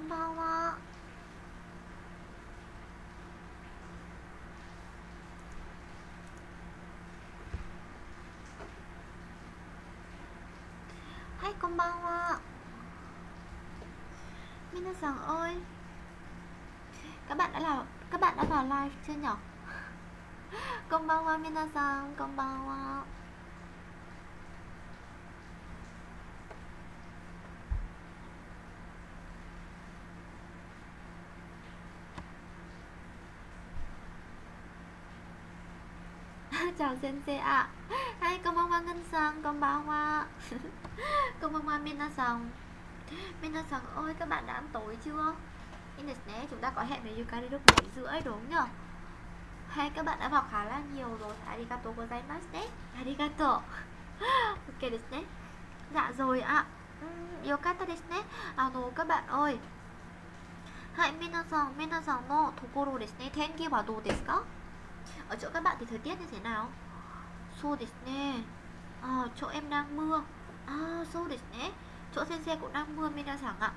こんばんは。はい、こんばんは。皆さんơi, các bạn đã vào live chưa nhỉ? こんばんは皆さん、こんばんは。chào Sensei ạ. Hai, こんばんはNgân Sang, こんばんは。こんばんは皆さん.皆さんơi, các bạn đã ăn tối chưa? Chúng ta có hẹn với Yukari lúc 7:30 đúng nhỉ? Hay các bạn đã vào khá là nhiều rồi. Arigato gozaimasu ne. Arigato. Ok desu ne. Dạ rồi ạ. Yokatta desu ne. Các bạn ơi. Hai, minasan no tokoro desu ne. Tenki wa dou desu ka? Ở chỗ các bạn thì thời tiết như thế nào? So desu ne. Chỗ em đang mưa. So desu ne. Chỗ Sensei cũng đang mưa minasan ạ.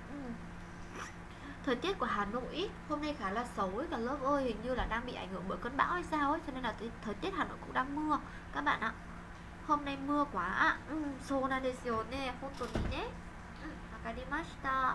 Thời tiết của Hà Nội hôm nay khá là xấu ấy, cả lớp ơi, hình như là đang bị ảnh hưởng bởi cơn bão hay sao ấy, cho nên là thời tiết Hà Nội cũng đang mưa các bạn ạ. Hôm nay mưa quá ạ. So nan desu yo ne, hontou ni ne. Wakarimashita.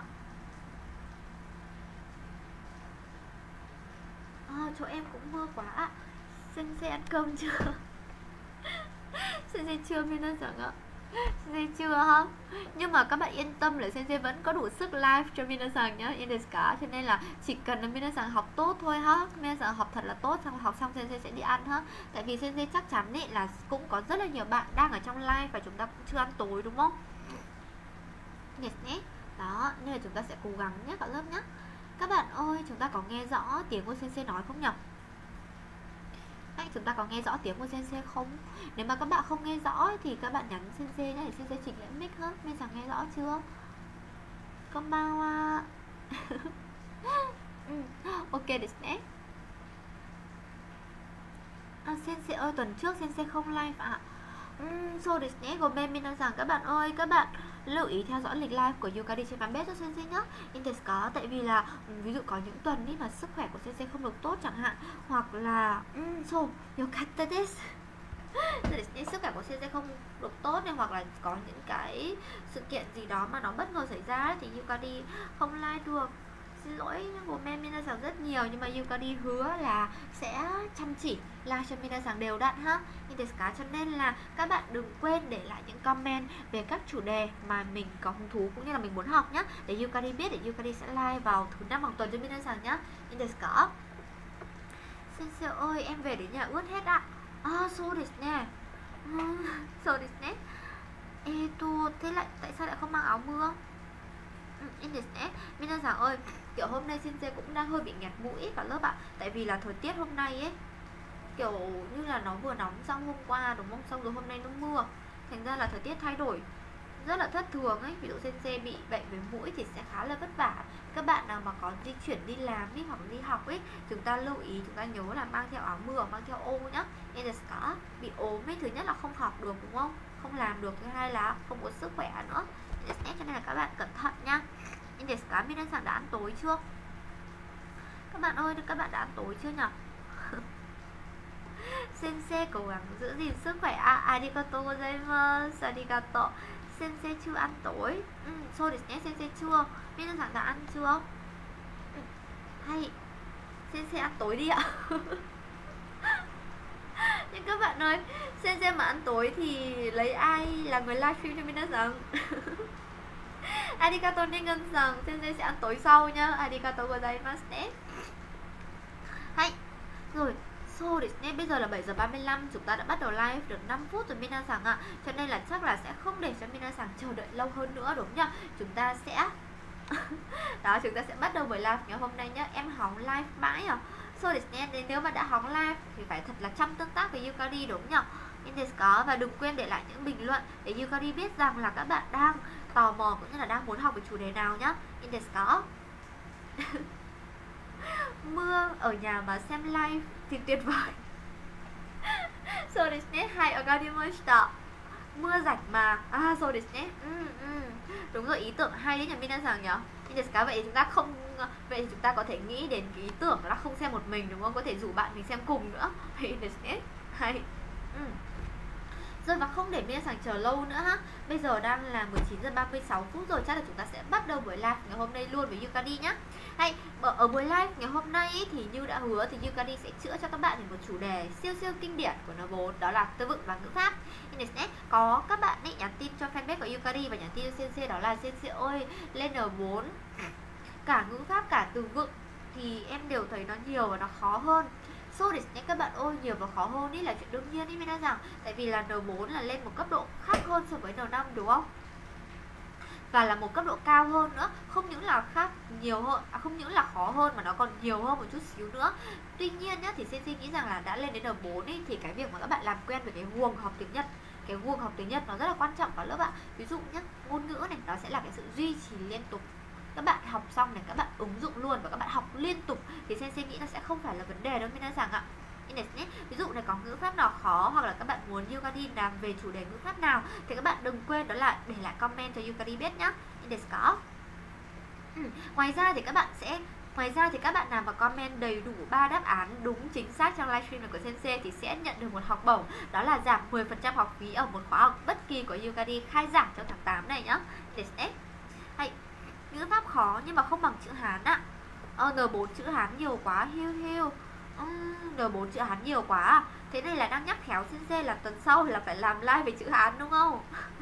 Chỗ em cũng mưa quá ạ. Sensei ăn cơm chưa? Sensei chưa minasan ạ. Sensei chưa ha. Nhưng mà các bạn yên tâm là Sensei vẫn có đủ sức live cho minasan nhá, in desu ka. Cho nên là chỉ cần là minasan học tốt thôi ha. Minasan học thật là tốt, xong học xong Sensei sẽ đi ăn ha. Tại vì Sensei chắc chắn ấy là cũng có rất là nhiều bạn đang ở trong live và chúng ta cũng chưa ăn tối đúng không? Yes nhé. Đó, nên là chúng ta sẽ cố gắng nhé cả lớp nhé. Các bạn ơi, chúng ta có nghe rõ tiếng của Sensei nói không nhỉ? Chúng ta có nghe rõ tiếng của Sensei không? Nếu mà các bạn không nghe rõ thì các bạn nhắn Sensei nhé, để Sensei chỉnh lại mic hết. Mình chẳng nghe rõ chưa? Konbanwa. Ok desu ne. Sensei ơi, tuần trước Sensei không live ạ. So desu ne, gomen minasan. Các bạn ơi, các bạn lưu ý theo dõi lịch live của Yukari trên fanpage cho Sensei nhé. In desu ka. Tại vì là ví dụ có những tuần đi mà sức khỏe của Sensei không được tốt chẳng hạn, hoặc là yokatta desu. Sức khỏe của Sensei không được tốt này, hoặc là có những cái sự kiện gì đó mà nó bất ngờ xảy ra thì Yukari không live được. Xin lỗi của minasan rất nhiều, nhưng mà Yukari hứa là sẽ chăm chỉ live cho minasan đều đặn ha. Cho nên là các bạn đừng quên để lại những comment về các chủ đề mà mình có hứng thú cũng như là mình muốn học nhé, để Yukari biết, để Yukari sẽ live vào thứ 5 hàng tuần cho minasan nhé. Sensei ơi, em về đến nhà ướt hết ạ. So desu ne. So desu ne. Thế lại tại sao lại không mang áo mưa? Minasan ơi, kiểu hôm nay Sensei cũng đang hơi bị nghẹt mũi cả lớp ạ. Tại vì là thời tiết hôm nay ấy kiểu như là nó vừa nóng xong hôm qua đúng không? Xong rồi hôm nay nó mưa. Thành ra là thời tiết thay đổi rất là thất thường ấy. Ví dụ Sensei bị bệnh với mũi thì sẽ khá là vất vả. Các bạn nào mà có di chuyển đi làm ấy, hoặc đi học ấy, chúng ta lưu ý, chúng ta nhớ là mang theo áo mưa, mang theo ô nhá. Nên là có bị ốm ấy, thứ nhất là không học được đúng không? Không làm được, thứ hai là không có sức khỏe nữa. Cho nên là các bạn cẩn thận nha. Minasan đã ăn tối chưa? Các bạn ơi, các bạn đã ăn tối chưa nhỉ? Sensei cố gắng giữ gìn sức khỏe ạ. Arigatou gozaimasu. Arigato. Sensei chưa ăn tối. So desu ne, Sensei chưa. Minasan đã ăn chưa? Hay Sensei ăn tối đi ạ. Nhưng các bạn ơi, Sensei mà ăn tối thì lấy ai là người livestream cho minasan? Arigato ne Ngân-san. Sensei sẽ ăn tối sau nhá. Arigatou gozaimasu ne. Hay. Rồi, so desu ne, bây giờ là 7:35, chúng ta đã bắt đầu live được 5 phút rồi minasan ạ. Cho nên là chắc là sẽ không để cho minasan chờ đợi lâu hơn nữa đúng nhá. Chúng ta sẽ đó, chúng ta sẽ bắt đầu buổi live ngày hôm nay nhá. Em hóng live mãi à? So desu ne, nếu mà đã hóng live thì phải thật là chăm tương tác với Yukari đúng nhá. Và đừng quên để lại những bình luận để Yukari biết rằng là các bạn đang tò mò cũng như là đang muốn học về chủ đề nào nhá. Mưa ở nhà mà xem live thì tuyệt vời. So desu ne, hai wakarimashita. Mưa rảnh mà. So desu ne. Đúng rồi, ý tưởng hay đấy nhỉ minasan nhỉ. Vậy thì chúng ta không vậy thì chúng ta có thể nghĩ đến cái ý tưởng là không xem một mình đúng không? Có thể rủ bạn mình xem cùng nữa. Hay. Rồi và không để minasan chờ lâu nữa ha. Bây giờ đang là 19h36 rồi, chắc là chúng ta sẽ bắt đầu buổi live ngày hôm nay luôn với Yukari nhá. Hay ở buổi live ngày hôm nay ý, thì như đã hứa thì Yukari sẽ chữa cho các bạn một chủ đề siêu siêu kinh điển của N4, đó là từ vựng và ngữ pháp. Có các bạn ấy nhắn tin cho fanpage của Yukari và nhắn tin cho Sensei, đó là Sensei ơi, lên N4 cả ngữ pháp cả từ vựng thì em đều thấy nó nhiều và nó khó hơn. Các bạn ơi, nhiều và khó hơn ý là chuyện đương nhiên ý mình nói rằng, tại vì là N4 là lên một cấp độ khác hơn so với N5 đúng không? Và là một cấp độ cao hơn nữa, không những là khác nhiều hơn, không những là khó hơn mà nó còn nhiều hơn một chút xíu nữa. Tuy nhiên nhá, thì Sensei nghĩ rằng là đã lên đến N4 ý, thì cái việc mà các bạn làm quen với cái guồng học tiếng Nhật, cái guồng học tiếng Nhật nó rất là quan trọng vào lớp ạ. Ví dụ nhá, ngôn ngữ này nó sẽ là cái sự duy trì liên tục. Các bạn học xong này, các bạn ứng dụng luôn và các bạn học liên tục thì Sensei nghĩ nó sẽ không phải là vấn đề đâu皆rằng ạ. Ví dụ này, có ngữ pháp nào khó hoặc là các bạn muốn Yukari làm về chủ đề ngữ pháp nào thì các bạn đừng quên đó là để lại comment cho Yukari biết nhá. Ngoài ra thì các bạn nào mà comment đầy đủ 3 đáp án đúng chính xác trong livestream này của Sensei thì sẽ nhận được một học bổng, đó là giảm 10% học phí ở một khóa học bất kỳ của Yukari khai giảng trong tháng 8 này nhá. Ngữ pháp khó nhưng mà không bằng chữ Hán ạ. N4 chữ Hán nhiều quá, hiu. N4 chữ Hán nhiều quá à? Thế này là đang nhắc khéo Sensei là tuần sau là phải làm live về chữ Hán đúng không?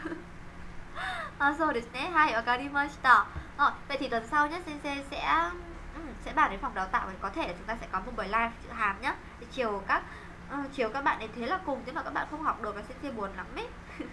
Rồi desu ne, hai wakarimashita. Vậy thì tuần sau nhé, Sensei sẽ bàn đến phòng đào tạo thì có thể là chúng ta sẽ có một buổi live chữ Hán nhá. Thì chiều các bạn đến thế là cùng, thế mà các bạn không học được là Sensei buồn lắm ấy.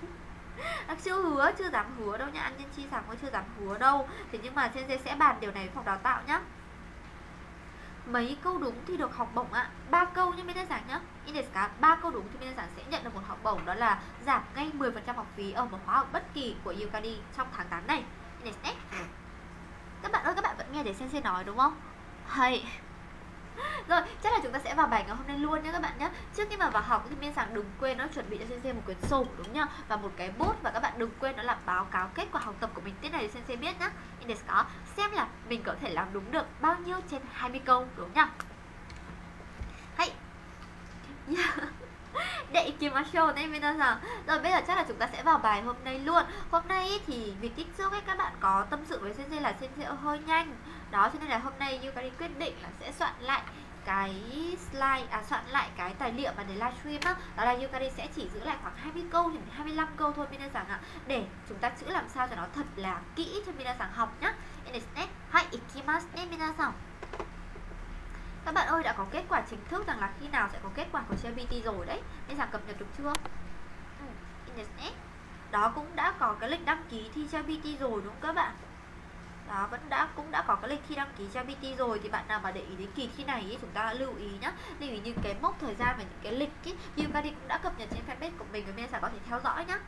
Chưa dám hứa đâu nha, ăn nhân chi rằng chưa dám hứa đâu. Thế nhưng mà Sensei sẽ bàn điều này với phòng đào tạo nhá. Mấy câu đúng thì được học bổng ạ. 3 câu như bên giảng nhá. 3 câu đúng thì bên giảng sẽ nhận được một học bổng, đó là giảm ngay 10% học phí ở một khóa học bất kỳ của Yukari trong tháng 8 này. Các bạn ơi, các bạn vẫn nghe để Sensei nói đúng không? Hay. Rồi, chắc là chúng ta sẽ vào bài ngày hôm nay luôn nhé các bạn nhé. Trước khi mà vào học thì bên giảng đừng quên nó chuẩn bị cho Sensei một quyển sổ đúng nhá, và một cái bút, và các bạn đừng quên đó là báo cáo kết quả học tập của mình tiết này để Sensei biết nhá. Xem là mình có thể làm đúng được bao nhiêu trên 20 câu đúng nhá. Hay. Để ikimashou đấy minasan. Rồi bây giờ chắc là chúng ta sẽ vào bài hôm nay luôn. Hôm nay thì vì kích trước ấy, các bạn có tâm sự với Sensei là Sensei hơi nhanh. Đó cho nên là hôm nay Yukari quyết định là sẽ soạn lại cái slide, soạn lại cái tài liệu mà để livestream á. Đó là Yukari sẽ chỉ giữ lại khoảng 20 câu đến 25 câu thôi minasan ạ, để chúng ta chữ làm sao cho nó thật là kỹ cho minasan học nhá. Hai ikimasu ne minasan. Các bạn ơi, đã có kết quả chính thức rằng là khi nào sẽ có kết quả của ChatGPT rồi đấy. Nên rằng cập nhật được chưa? Đó, cũng đã có cái lịch đăng ký thi ChatGPT rồi đúng không các bạn? Đó, cũng đã có cái lịch thi đăng ký ChatGPT rồi. Thì bạn nào mà để ý đến kỳ thi này ý, chúng ta lưu ý nhá. Lưu ý những cái mốc thời gian và những cái lịch ý, Yukari cũng đã cập nhật trên fanpage của mình, và mình sẽ có thể theo dõi nhá.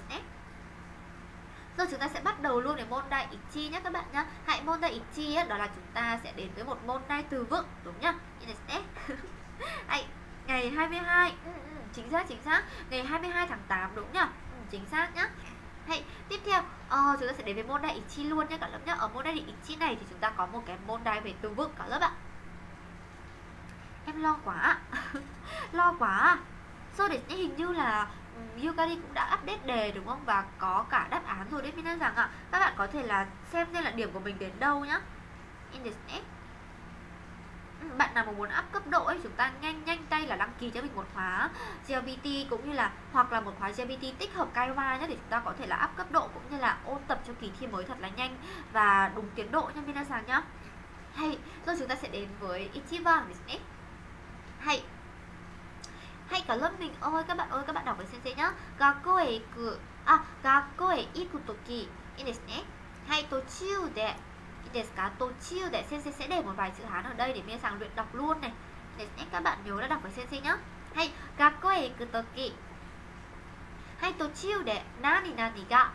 Rồi chúng ta sẽ bắt đầu luôn với môn đại ichi nhé các bạn nhá. Hãy môn đại ichi đó là chúng ta sẽ đến với một môn đại từ vựng đúng nhá. Ngày 22, chính xác, ngày 22 tháng 8 đúng nhá. Chính xác nhá. Tiếp theo chúng ta sẽ đến với môn đại ichi luôn nhé cả lớp nhá. Ở môn đại ichi này thì chúng ta có một cái môn đại về từ vựng cả lớp ạ. Em lo quá ạ. Lo quá à. Rồi để hình như là Yukari cũng đã update đề đúng không? Và có cả đáp án rồi đấy mình rằng ạ. Các bạn có thể là xem là điểm của mình đến đâu nhá. Bạn nào mà muốn up cấp độ ấy, chúng ta nhanh tay là đăng ký cho mình một khóa GPT cũng như là hoặc là một khóa GPT tích hợp Kaiwa nhé, để chúng ta có thể là up cấp độ cũng như là ôn tập cho kỳ thi mới thật là nhanh và đúng tiến độ nha minasan nhá. Rồi chúng ta sẽ đến với Ichiban desu. Cả lớp mình ơi, các bạn đọc với Sensei nhá. Gakkou e iku toki. Tochiu de. Tochiu de. Sensei sẽ để một vài chữ Hán ở đây để minasan luyện đọc luôn này. Các bạn nhớ là đọc với Sensei nhá. Gakkou e iku toki. Tochiu de nani nani ga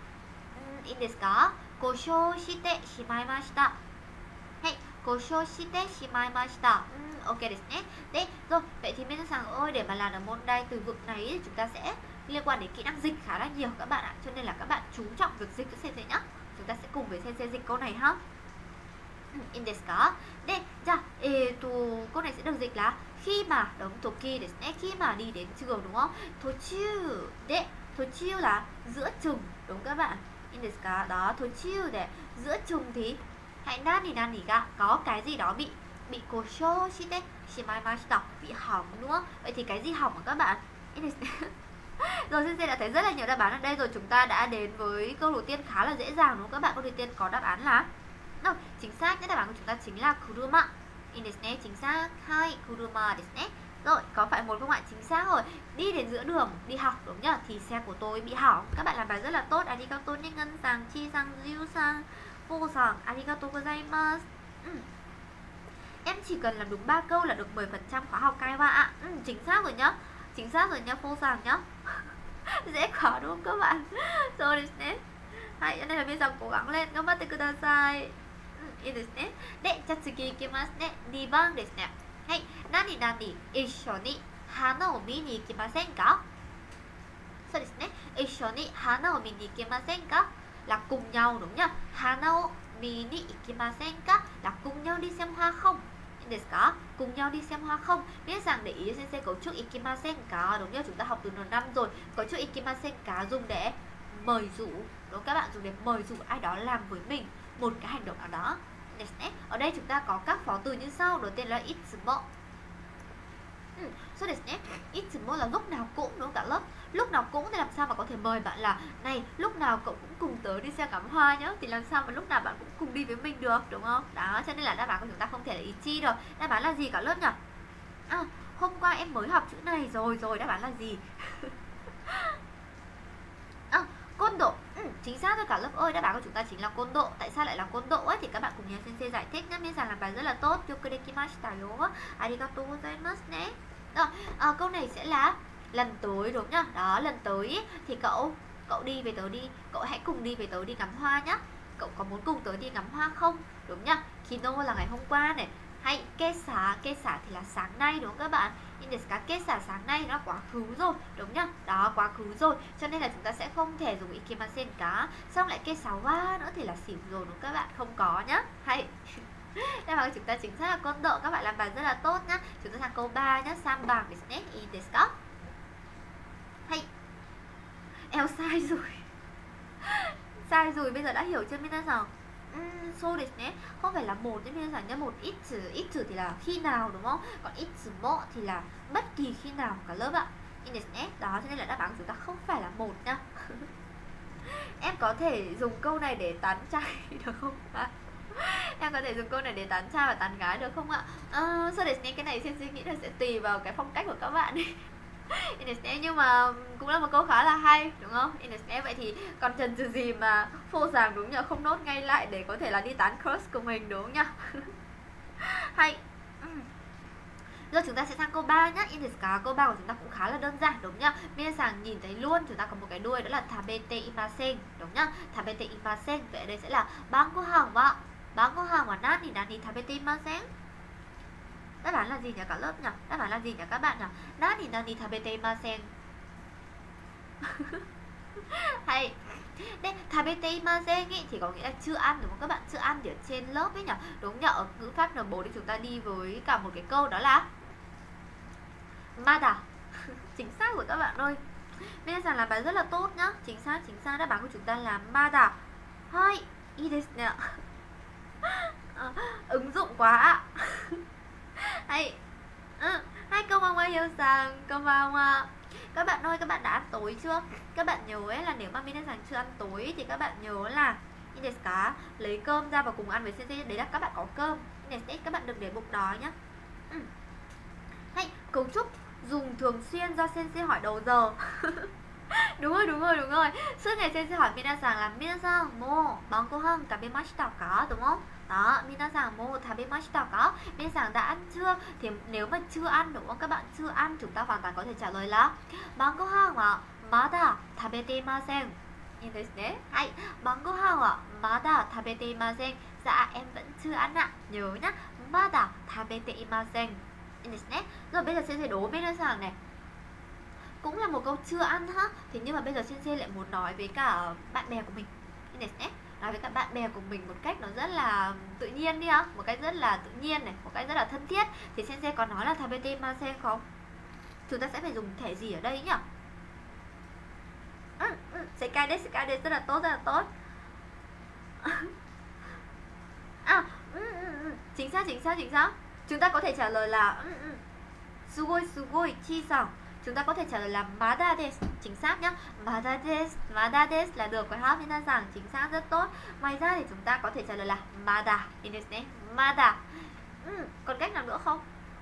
goshou shite shimaimashita. Goshou shite shimaimashita. Ok desu ne. Đấy, rồi, vậy thì minasan ơi, để mà làm được môn đại từ vựng này chúng ta sẽ liên quan đến kỹ năng dịch khá là nhiều các bạn ạ, cho nên là các bạn chú trọng việc dịch cho sensei nhá. Chúng ta sẽ cùng với sensei dịch câu này ha. In desu ka? Đây, câu này sẽ được dịch là khi mà đóng toki desu ne, khi mà đi đến trường đúng không? Tochiu de, tochiu là giữa chừng đúng các bạn. In desu ka? Đó, tochiu de, giữa chừng thì hãy nani ga, có cái gì đó bị kosho shite shimaimashita, bị hỏng đúng không? Vậy thì cái gì hỏng hả các bạn? Rồi sensei đã thấy rất là nhiều đáp án ở đây rồi, chúng ta đã đến với câu đầu tiên khá là dễ dàng đúng không các bạn? Câu đầu tiên có đáp án là rồi, chính xác nhất đáp án của chúng ta chính là kuruma. In desu ne, chính xác. Hai, kuruma desu ne. Rồi, có phải một không ạ? Chính xác rồi. Đi đến giữa đường, đi học đúng nhá, thì xe của tôi bị hỏng. Các bạn làm bài rất là tốt. Arigato ni ngân sang, chi sang, jiu sang, vô sang, arigato gozaimasu. Em chỉ cần làm đúng 3 câu là được 10% khóa học Kaiwa ạ. Chính xác rồi nhá. Chính xác rồi nhá, vô sang nhá. Dễ quá đúng không các bạn? Rồi desu ne. Hãy cho nên là bây giờ cố gắng lên, gambatte kudasai. いいですね。で、じゃあ次いきますね。2番ですね。はい。何々一緒に花を見に行きませんか？そうですね。一緒に花を見に行きませんか? Là cùng nhau đúng nhá. Hana o mini ikimasen ka? Là cùng nhau đi xem hoa không? Desu ka? Cùng nhau đi xem hoa không? Biết rằng để ý sensei cấu trúc ikimasen ka đúng nhá. Chúng ta học từ N5 rồi. Cấu trúc ikimasen ka dùng để mời rủ. Đúng các bạn, dùng để mời rủ ai đó làm với mình một cái hành động nào đó. Ở đây chúng ta có các phó từ như sau. Đầu tiên là itsumo. So desu ne. Itsumo là lúc nào cũng đúng không cả lớp? Lúc nào cũng thì làm sao mà có thể mời bạn là này, lúc nào cậu cũng cùng tớ đi xem ngắm hoa nhá. Thì làm sao mà lúc nào bạn cũng cùng đi với mình được, đúng không? Đó, cho nên là đáp án của chúng ta không thể là ichi được. Đáp án là gì cả lớp nhỉ? Hôm qua em mới học chữ này rồi. Đáp án là gì? Kondo. Chính xác rồi cả lớp ơi, đáp án của chúng ta chính là kondo. Tại sao lại là kondo ấy thì các bạn cùng nghe sensei giải thích nhé. Miên rằng làm bài rất là tốt. Yoku dekimashita yo. Arigatou gozaimasu ne. Rồi, câu này sẽ là lần tới đúng nhá. Đó, lần tới thì cậu đi với tớ đi. Cậu hãy cùng đi với tớ đi ngắm hoa nhá. Cậu có muốn cùng tớ đi ngắm hoa không? Đúng nhá. Kino là ngày hôm qua này. Hay kesa thì là sáng nay đúng không các bạn? In desu ka kesa sáng nay nó quá khứ rồi, đúng nhá. Đó, quá khứ rồi. Cho nên là chúng ta sẽ không thể dùng ikimasen ka. Xong lại kesa wa nữa thì là xỉu rồi đúng không các bạn? Không có nhá. Hay. Đáp án của chúng ta chính xác là kondo. Các bạn làm bài rất là tốt nhá. Chúng ta sang câu 3 nhá. Samban desu ne. In desu ka? Hay. Eo sai rồi. Sai rồi, bây giờ đã hiểu chưa minasan? So desu ne. Không phải là một nhé minasan nhá. Một itsu thì là khi nào đúng không? Còn itsumo thì là bất kỳ khi nào cả lớp ạ. In desu ne. Đó, cho nên là đáp án của chúng ta không phải là một nhá. Em có thể dùng câu này để tán trai được không ạ? Em có thể dùng câu này để tán trai và tán gái được không ạ? So desu ne, cái này xin suy nghĩ là sẽ tùy vào cái phong cách của các bạn đi. Nhưng mà cũng là một câu khá là hay đúng không? Vậy thì còn chần chừ gì mà phô sàng đúng nhờ, không nốt ngay lại để có thể là đi tán crush của mình đúng nhá. Hay. Rồi chúng ta sẽ sang câu 3 nhá. In desu ka? Câu 3 của chúng ta cũng khá là đơn giản đúng nhá. Miên sàng nhìn thấy luôn chúng ta có một cái đuôi đó là tabete imasen đúng nhá. Tabete imasen. Vậy ở đây sẽ là bangohan wa nani tabete imasen. Đáp án là gì nhỉ cả lớp nhỉ? Đáp án là gì nhỉ các bạn nhỉ? Nani tabete imasen. Hay. Đây, tabete imasen ý thì có nghĩa là chưa ăn đúng không các bạn? Chưa ăn thì ở trên lớp ấy nhỉ? Đúng nhỉ? Ở ngữ pháp N4 thì chúng ta đi với cả một cái câu đó là mada. Chính xác rồi các bạn ơi. Bây giờ làm bài rất là tốt nhá. Chính xác đáp án của chúng ta là mada. Hai, ii desu ne. Ứng dụng quá ạ. Hay. Hai konbanwa Hiếu-san, konbanwa. Các bạn ơi, các bạn đã ăn tối chưa? Các bạn nhớ ấy là nếu mà minasan chưa ăn tối thì các bạn nhớ là in desu ka? Lấy cơm ra và cùng ăn với sensei. Đấy là các bạn có cơm. Các bạn đừng để bụng đói nhá. Hay, cấu trúc dùng thường xuyên do sensei hỏi đầu giờ. Đúng rồi. Suốt ngày sensei hỏi minasan là minasan mo bangohan tabemashita ka đúng không? Đó, minasan mo tabemashita ka? Minasan đã ăn chưa? Thì nếu mà chưa ăn đúng không? Các bạn chưa ăn, chúng ta hoàn toàn có thể trả lời là bangohan wa mada tabete imasen. In desu ne. Hay, bangohan wa mada tabete imasen. Dạ, em vẫn chưa ăn ạ. Nhớ nhá, mada tabete imasen. In desu ne. Rồi bây giờ sensei đố minasan này. cũng là một câu chưa ăn ha. Thế nhưng mà bây giờ Sensei lại muốn nói với cả bạn bè của mình, nói với cả bạn bè của mình một cách nó rất là tự nhiên đi á, một cách rất là tự nhiên này, một cách rất là thân thiết. Thì Sensei có nói là tabete masen không? Chúng ta sẽ phải dùng thể gì ở đây nhỉ? Sekai desu, rất là tốt, rất là tốt. Chính xác. Chúng ta có thể trả lời là sugoi chi-san. Chúng ta có thể trả lời là mada desu. Chính xác nhá. Mada desu là được rồi ha. Minasan, chính xác, rất tốt. Ngoài ra thì chúng ta có thể trả lời là mada. Mada. Còn cách nào nữa không?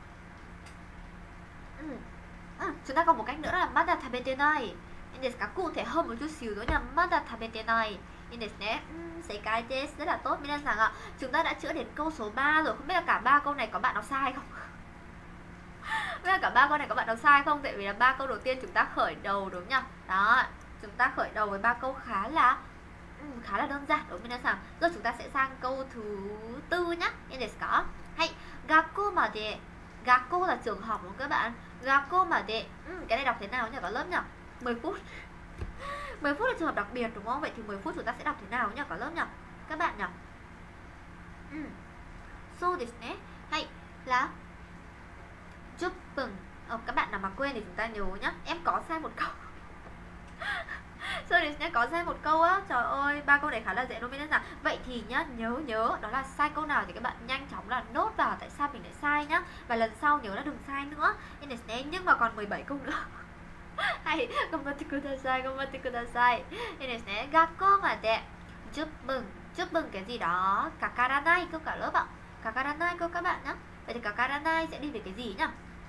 Chúng ta còn một cách nữa là mada tabete nai. Cụ thể hơn một chút xíu nữa là mada tabete nai. Sekai desu, rất là tốt minasan ạ. Chúng ta đã chữa đến câu số 3 rồi. Không biết là cả 3 câu này có bạn nào sai không? Cả 3 câu này có bạn nào sai không? Tại vì là 3 câu đầu tiên chúng ta khởi đầu đúng nhỉ? Đó, chúng ta khởi đầu với 3 câu khá là đơn giản đúng minasan. Rồi chúng ta sẽ sang câu thứ 4 nhá. Hay, gakko made. Gakko là trường học đúng không các bạn? Gakko made. Cái này đọc thế nào nhỉ cả lớp nhỉ? 10 phút. 10 phút là trường hợp đặc biệt đúng không? Vậy thì 10 phút chúng ta sẽ đọc thế nào nhỉ cả lớp nhỉ? Các bạn nhỉ? So desu ne. Hay là 10 分. Các bạn nào mà quên thì chúng ta nhớ nhá. Em có sai một câu. So desu ne, có sai một câu á. Trời ơi, 3 câu này khá là dễ đúng không? Vậy thì nhá, nhớ đó là sai câu nào thì các bạn nhanh chóng là nốt vào tại sao mình lại sai nhá. Và lần sau nhớ là đừng sai nữa. Nhưng mà còn 17 câu nữa. Hay, ganbatte kudasai. Gakko made 10 分. 10 分cái gì đó kakaranai câu cả lớp ạ. Kakaranai câu các bạn nhá. Vậy thì kakaranai sẽ đi về cái gì nhá?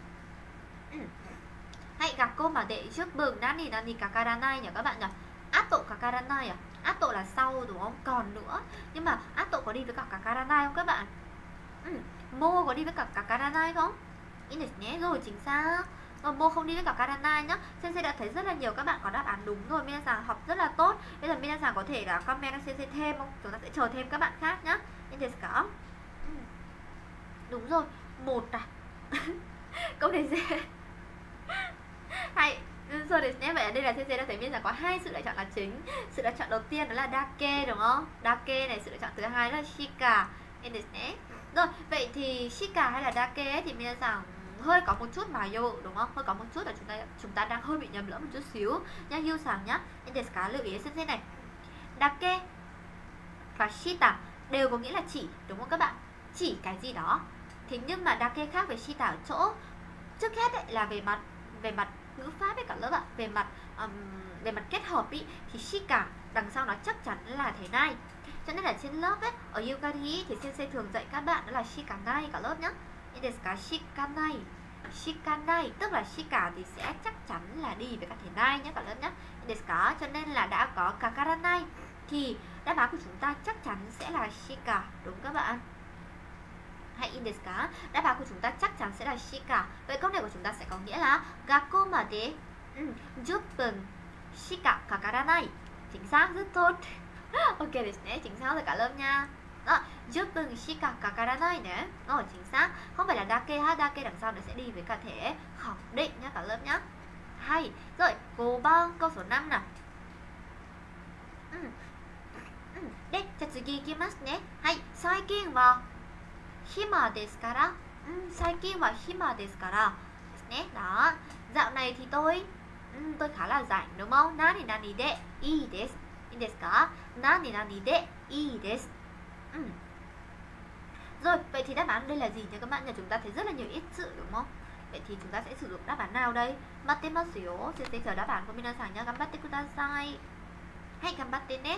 Hay, gakko made 10 分 nani kakaranai nhỉ các bạn nhỉ? Atto kakaranai à? Atto là sau đúng không? Còn nữa. Nhưng mà atto có đi với cả kakaranai không các bạn? Mo có đi với cả kakaranai không? Rồi, chính xác. Mo không đi với cả kakaranai nhá. Sensei đã thấy rất là nhiều các bạn có đáp án đúng rồi. Minasan học rất là tốt. Bây giờ Minasan có thể là comment cho Sensei thêm không? Chúng ta sẽ chờ thêm các bạn khác nhá. Đúng rồi, 1 à? Câu này dễ. Hay, rồi đấy nhé. Vậy ở đây là Sensei đã thấy biết là có 2 sự lựa chọn là chính. Sự lựa chọn đầu tiên đó là dake đúng không? Dake này, sự lựa chọn thứ hai là shika. Rồi, vậy thì shika hay là dake ấy, thì Minasan hơi có một chút mayo đúng không? Hơi có một chút là chúng ta đang hơi bị nhầm lẫn một chút xíu nhá. Yu sáng nhá. Lưu ý Sensei này. Dake và shita đều có nghĩa là chỉ đúng không các bạn? Chỉ cái gì đó. Thế nhưng mà dake khác với shita ở chỗ trước hết ấy, là về mặt ngữ pháp ấy cả lớp ạ. Về mặt kết hợp ý, thì shika đằng sau nó chắc chắn là thế này. Cho nên là trên lớp ấy, ở Yukari thì Sensei thường dạy các bạn đó là shikanai cả lớp nhá. Shikanai. Shikanai tức là shika thì sẽ chắc chắn là đi với các thể nai nhé cả lớp nhé. Cho nên là đã có kakaranai thì đáp án của chúng ta chắc chắn sẽ là shika đúng các bạn. Hay đáp án của chúng ta chắc chắn sẽ là shika. Vậy câu này của chúng ta sẽ có nghĩa là gakko made 10 分 shika kakaranai. Chính xác, rất tốt. Ok desu ne, chính xác rồi cả lớp nha. Đó, 10 分 shika kakaranai nè. Rồi, chính xác. Không phải là dake ha, dake đằng sau nó sẽ đi với cả thể khẳng định nhá cả lớp nhá. Hay. Rồi, cô băng câu số 5 nào. Đấy, tsugi ikimasu ne. Hay, saikin wa hima desu kara. Saikin wa hima desu kara. Đó, dạo này thì tôi khá là rảnh đúng không? Nani de ii desu. Nani de ii desu. Rồi, vậy thì đáp án đây là gì nhé các bạn nhỉ? Chúng ta thấy rất là nhiều ít sự đúng không? Vậy thì chúng ta sẽ sử dụng đáp án nào đây? Matemasu yo. Sensei chờ đáp án của minasan nhá. Ganbatte kudasai. Hay ganbatte ne.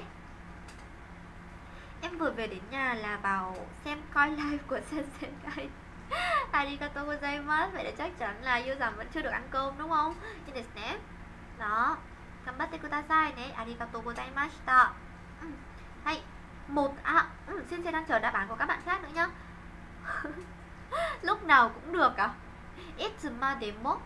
Em vừa về đến nhà là vào xem coi live của Sensei Kai. Arigatou gozaimasu. Vậy là chắc chắn là yêu rằng vẫn chưa được ăn cơm đúng không? Đó. Ganbatte kudasai ne. Arigatou gozaimashita. Hay. Sensei đang chờ đáp án của các bạn khác nữa nhá. Lúc nào cũng được à? Itsumademo.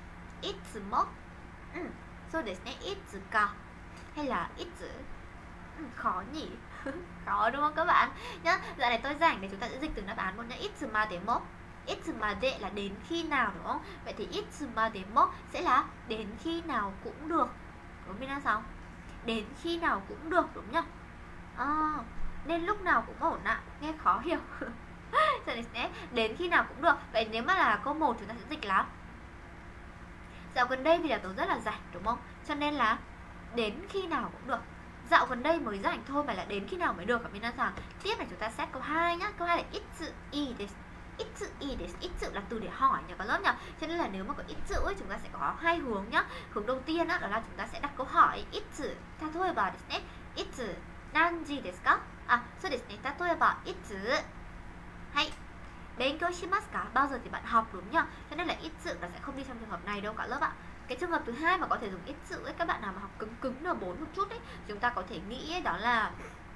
So desu ne, itsuka hay là itsu. Khó nhỉ? Khó đúng không các bạn? Nhá, dạo này tôi rảnh để chúng ta sẽ dịch từng đáp án một nhá. Itsumademo. Itsumade là đến khi nào đúng không? Vậy thì itsumade mo sẽ là đến khi nào cũng được. Đúng không sao? Đến khi nào cũng được đúng nhá. Nên lúc nào cũng ổn ạ. Nghe khó hiểu. Đến khi nào cũng được. Vậy nếu mà là câu 1 chúng ta sẽ dịch là dạo gần đây vì là tớ rất là rảnh đúng không? Cho nên là đến khi nào cũng được. Dạo gần đây mới rảnh thôi mà là đến khi nào mới được cả minasan. Tiếp này chúng ta xét câu 2 nhá. Câu 2 là itsu-ii desu. Itsu-ii desu. Itsu là từ để hỏi nhá các lớp nhá. Cho nên là nếu mà có itsu ấy chúng ta sẽ có hai hướng nhá. Hướng đầu tiên á, đó là chúng ta sẽ đặt câu hỏi itsu. Tatoeba desu ne. Itsu nanji desu ka? So desu ne. Tatoeba itsu. Hay. Benkyou shimasu ka? Bao giờ thì bạn học đúng nhá. Cho nên là itsu là sẽ không đi trong trường hợp này đâu cả lớp ạ. Cái trường hợp thứ hai mà có thể dùng itsu ấy, các bạn nào mà học cứng N4 một chút ấy, chúng ta có thể nghĩ ấy, đó là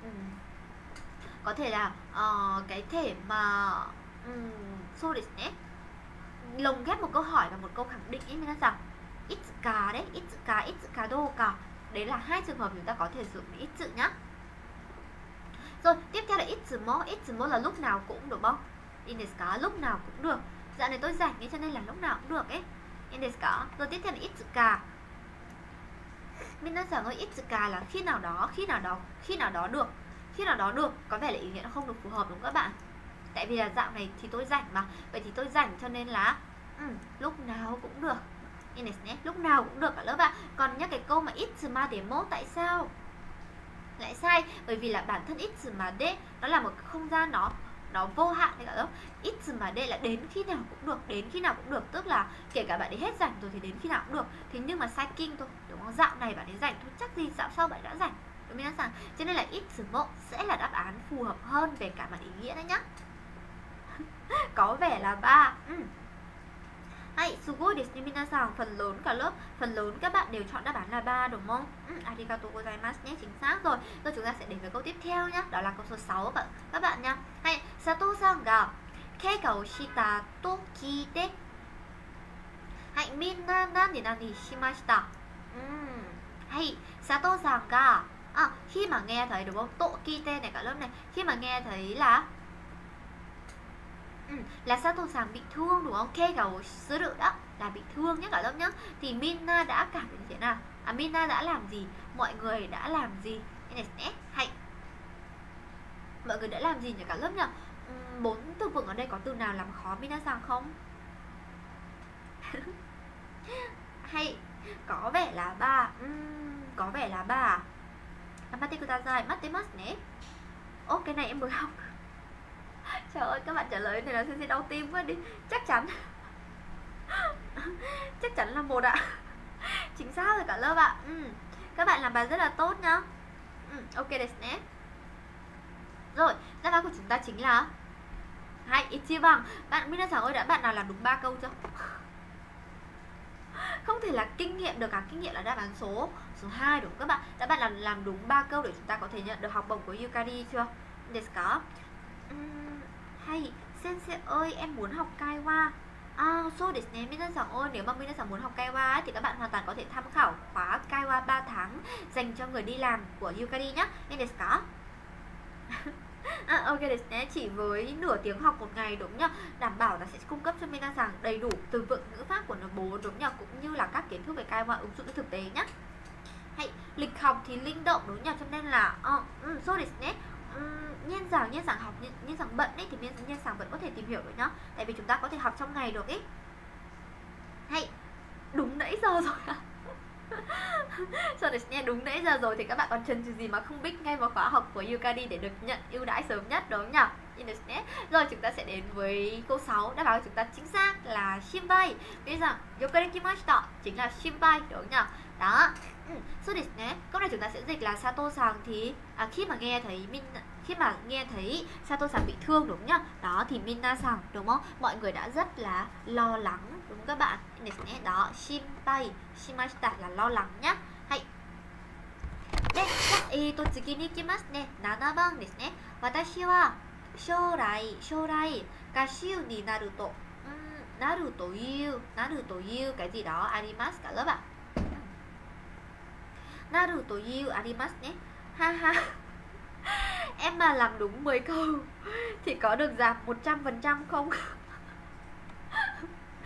có thể là cái thể mà so desu ne, lồng ghép một câu hỏi và một câu khẳng định ấy, mình rằng itsuka đấy, itsuka douka. Đấy là hai trường hợp chúng ta có thể sử dụng itsu nhá. Rồi, tiếp theo là itsumo là lúc nào cũng đúng không? In desu ka, lúc nào cũng được. Dạo này tôi rảnh ấy cho nên là lúc nào cũng được ấy. In desu ka. Rồi tiếp theo là itsuka. Minasan ơi, itsuka là khi nào đó được. Khi nào đó được có vẻ là ý nghĩa nó không được phù hợp đúng không các bạn? Tại vì là dạo này thì tôi rảnh mà. Vậy thì tôi rảnh cho nên là lúc nào cũng được. In desu ne, lúc nào cũng được cả lớp ạ. Còn nhắc cái câu mà itsumade mo tại sao lại sai? Bởi vì là bản thân itsumade nó là một không gian nó vô hạn đấy cả lớp. Itsumade là đến khi nào cũng được, đến khi nào cũng được, tức là kể cả bạn ấy hết rảnh rồi thì đến khi nào cũng được. Thế nhưng mà sai kinh thôi, đúng không? Dạo này bạn ấy rảnh thôi, chắc gì dạo sau bạn đã rảnh. Đúng không ạ? Cho nên là itsumo sẽ là đáp án phù hợp hơn về cả mặt ý nghĩa đấy nhá. Có vẻ là 3. Hay, sugoi desu minasan, phần lớn cả lớp, phần lớn các bạn đều chọn đáp án là 3 đúng không? Arigatou gozaimasu nhé, chính xác rồi. Rồi chúng ta sẽ đến với câu tiếp theo nhá, đó là câu số 6 các bạn nhá. Hay, Sato-san ga keiga o shita to kiite. Hay, minna nani shimashita. Hay, Sato-san ga khi mà nghe thấy đúng không? To kiite này cả lớp này, khi mà nghe thấy là Sato-san bị thương đúng không? Keiga o suru đó là bị thương nhé cả lớp nhá. Thì Minna đã cảm thấy như thế nào? Minna đã làm gì? Mọi người đã làm gì? Hay, mọi người đã làm gì nhỉ cả lớp nhỉ? 4 từ vựng ở đây có từ nào làm khó Minasan không? Hay, có vẻ là 3. Có vẻ là 3. Amatte kudasai, matemasu ne. Ô, cái này em mới học. Trời ơi, các bạn trả lời này là sẽ đau tim quá đi. Chắc chắn chắc chắn là 1 ạ. Chính xác rồi cả lớp ạ. Các bạn làm bài rất là tốt nhá. Ok desu ne. Rồi, đáp án của chúng ta chính là hay, ichiban. Bạn Minasan ơi, bạn nào làm đúng 3 câu chưa? Không thể là kinh nghiệm được cả, kinh nghiệm là đáp án số 2 đúng không các bạn? Các bạn làm đúng 3 câu để chúng ta có thể nhận được học bổng của Yukari chưa? Desu ka? Hay, sensei ơi, em muốn học Kaiwa. So desu ne, minasan ơi, nếu mà minasan muốn học Kaiwa thì các bạn hoàn toàn có thể tham khảo khóa Kaiwa 3 tháng dành cho người đi làm của Yukari nhá. Desu ka? Ok desu ne, chỉ với nửa tiếng học một ngày đúng nhá, đảm bảo là sẽ cung cấp cho minasan đầy đủ từ vựng ngữ pháp của N4 đúng nhá, cũng như là các kiến thức về Kaiwa ứng dụng thực tế nhá. Hay, lịch học thì linh động đúng nhá, cho nên là so desu ne. Nhiên giảng học, nhiên giảng bận ấy thì nhiên giảng vẫn có thể tìm hiểu được nhá. Tại vì chúng ta có thể học trong ngày được ấy. Hay, đúng nãy giờ rồi ạ. So desu ne, đúng nãy giờ rồi thì các bạn còn chần chừ gì mà không biết ngay vào khóa học của Yukari để được nhận ưu đãi sớm nhất đúng không nhỉ? Rồi chúng ta sẽ đến với câu 6. Đáp án của chúng ta chính xác là Shinpai. Biết rằng Yukari kimashita chính là Shinpai đúng không nhỉ? Đó. So desu ne, câu này chúng ta sẽ dịch là Sato-san thì khi mà nghe thấy Sato-san bị thương đúng nhá. Đó thì Minna-san đúng không? Mọi người đã rất là lo lắng đúng không các bạn? Đó, Shinpai shimashita là lo lắng nhá. Hay. Tsugi ni ikimasu ne. 7番ですね。私は将来歌手になるというcái gì đó arimasu cả lớp ạ. Naru to you arimasu ne. Ha ha. Em mà làm đúng 10 câu thì có được giảm 100% không?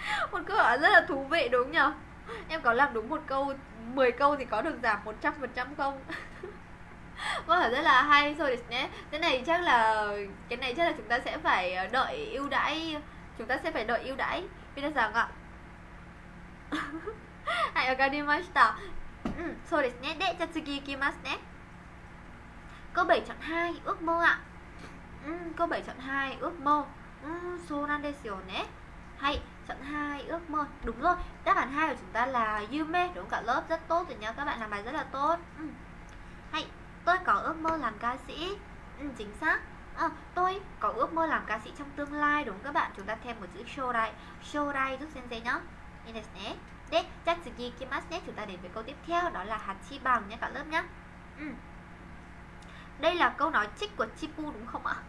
Một câu hỏi rất là thú vị đúng nhỉ? Em có làm đúng một câu, 10 câu thì có được giảm 100% không? Câu hỏi rất là hay rồi nhé. Cái này chắc là chúng ta sẽ phải đợi ưu đãi. Chúng ta sẽ phải đợi ưu đãi. Minasan ạ. Hai, wakarimashita. Sou desu ne. De, tsugi ikimasu ne. Câu 7 chọn 2, ước mơ ạ. Câu 7 chọn 2, ước mơ. So nan desu yo ne. Hay, chọn 2, ước mơ. Đúng rồi, đáp án 2 của chúng ta là yume. Đúng, cả lớp rất tốt rồi nhá. Các bạn làm bài rất là tốt. Hay, tôi có ước mơ làm ca sĩ. Chính xác. Tôi có ước mơ làm ca sĩ trong tương lai. Đúng các bạn, chúng ta thêm một chữ shorai. Shorai giúp sensei nhá. Ini desu ne. De, tsugi ikimasu ne. Chúng ta đến với câu tiếp theo, đó là hachi bằng nhé cả lớp nhá. Đây là câu nói trích của Chipu đúng không ạ?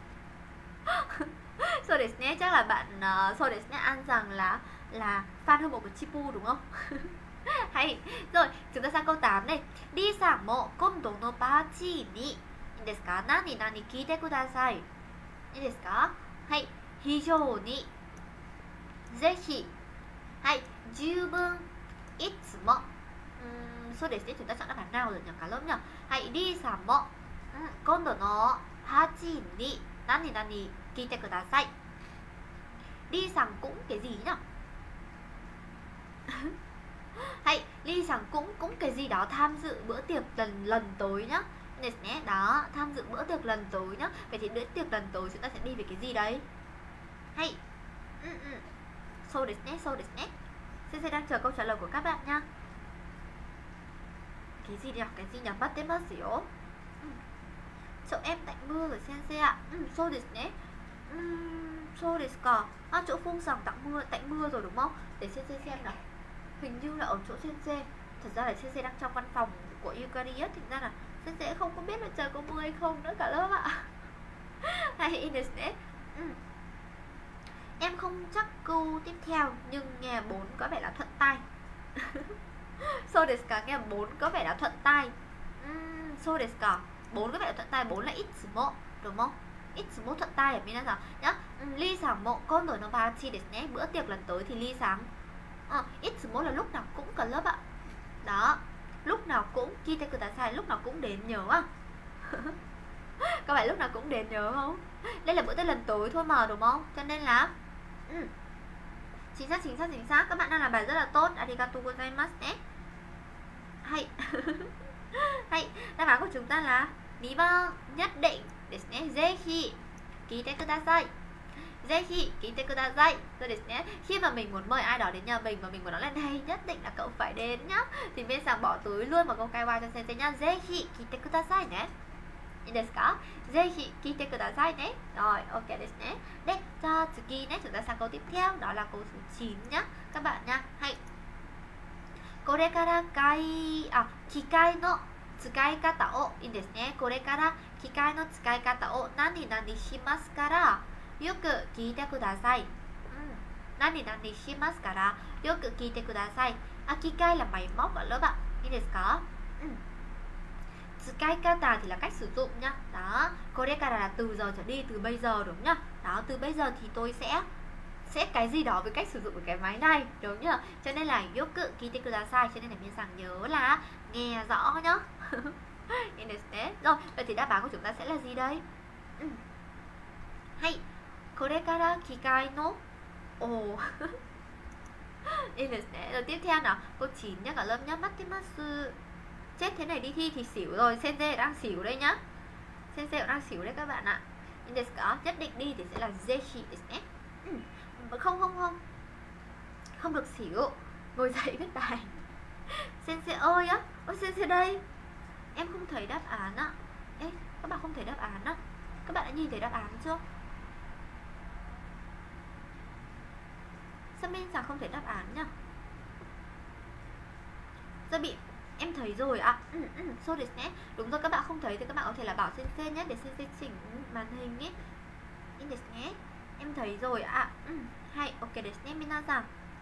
So desu ne, chắc là bạn so desu ne ăn rằng là fan hâm mộ của Chipu đúng không? Hay. Rồi, chúng ta sang câu 8 này. Đi sang mo kondo no party ni ii desu ka? Nani nani kiite kudasai. Ii desu ka? Hay. Hijou ni zehi. Hay. Jubun itsumo. So desu ne, chúng ta chọn đáp án nào rồi nhỉ cả lớp nhỉ? Hay. Đi sang mo kondo no party ni nani nani kiite kudasai. Đi sang cũng cái gì nhỉ? Hay, Ly rằng cũng cái gì đó tham dự bữa tiệc lần tối nhá. Đó, tham dự bữa tiệc lần tối nhá. Vậy thì bữa tiệc lần tối chúng ta sẽ đi về cái gì đấy? Hay. So desu ne, so desu ne. Sensei đang chờ câu trả lời của các bạn nha. Cái gì nhỉ? Cái gì nhỉ? Matemasu yo. Chỗ em tạnh mưa rồi sensei ạ. So desu ne. So desu ka. Chỗ phun sòng tạnh mưa rồi đúng không? Để sensei xem nào. Hình như là ở chỗ sensei. Thật ra là sensei đang trong văn phòng của Yukari á. Thực ra là sensei không có biết là trời có mưa hay không nữa cả lớp ạ. Hay Ines đấy. Em không chắc câu tiếp theo, nhưng nghe 4 có vẻ là thuận tai. So desu ka, nghe 4 có vẻ là thuận tai. So desu ka, 4 có vẻ là thuận tai. 4 là itsumo đúng không? Itsumo thuận tai ở minasan nhá. Ly sáng mo kondo no party desu ne. Bữa tiệc lần tới thì ly sáng. Itsumo là lúc nào cũng cả lớp ạ. Đó, lúc nào cũng kite kudasai, lúc nào cũng đến nhớ à. Các bạn lúc nào cũng đến nhớ không? Đây là bữa tiệc lần tối thôi mà đúng không? Cho nên là chính xác. Các bạn đang làm bài rất là tốt. Arigatou gozaimasu ne. Hay. Hay, đáp án của chúng ta là niba nhất định desu ne. Zehi kite kudasai. Zehi kite kudasai. Rồi desu ne. Khi mà mình muốn mời ai đó đến nhà mình và mình muốn nói là này nhất định là cậu phải đến nhá, thì bên sàng bỏ túi luôn một câu kaiwa cho sensei nhá. Zehi kite kudasai ne. Ii desu ka? Zehi kite kudasai ne. Rồi, ok desu ne. Đấy, cho tsugi ne, chúng ta sang câu tiếp theo, đó là câu số 9 nhá các bạn nha. Hay. Korekara kikai no tsukai kata o ii desu ne. Korekara kikai no tsukai kata o nani nani shimasu kara yoku kiite kudasai. Nani nani shimasu kara yoku kiite kudasai. Kikai là máy móc ở lớp ạ. Ii desu ka? Tsukai kata thì là cách sử dụng nhá. Đó, korekara là từ giờ trở đi, từ bây giờ đúng nhá. Đó, từ bây giờ thì tôi sẽ cái gì đó với cách sử dụng của cái máy này, đúng nhá. Cho nên là yoku kite kudasai, cho nên là mình rằng nhớ là nghe rõ nhá. Rồi, vậy thì đáp án của chúng ta sẽ là gì đây? Hay. Korekara kikai no Rồi tiếp theo nào, câu 9 nhá cả lớp nhá. Matemasu. Chết, thế này đi thi thì xỉu rồi. Sensei đang xỉu đây nhá. Sensei đang xỉu đấy các bạn ạ. Nhất định đi thì sẽ là zehi desu ne. Không được xỉu. Ngồi dậy viết bài. Sensei ơi á. Ôi sensei đây. Em không thấy đáp án á. Ê, các bạn không thấy đáp án á. Các bạn đã nhìn thấy đáp án chưa? Sao bên rằng không thấy đáp án nhá? Giờ bị em thấy rồi ạ. So desu ne. Đúng rồi, các bạn không thấy thì các bạn có thể là bảo sensei nhé, để sensei chỉnh màn hình ấy. Ii desu ne. Em thấy rồi ạ. Hay, ok desu ne minasan.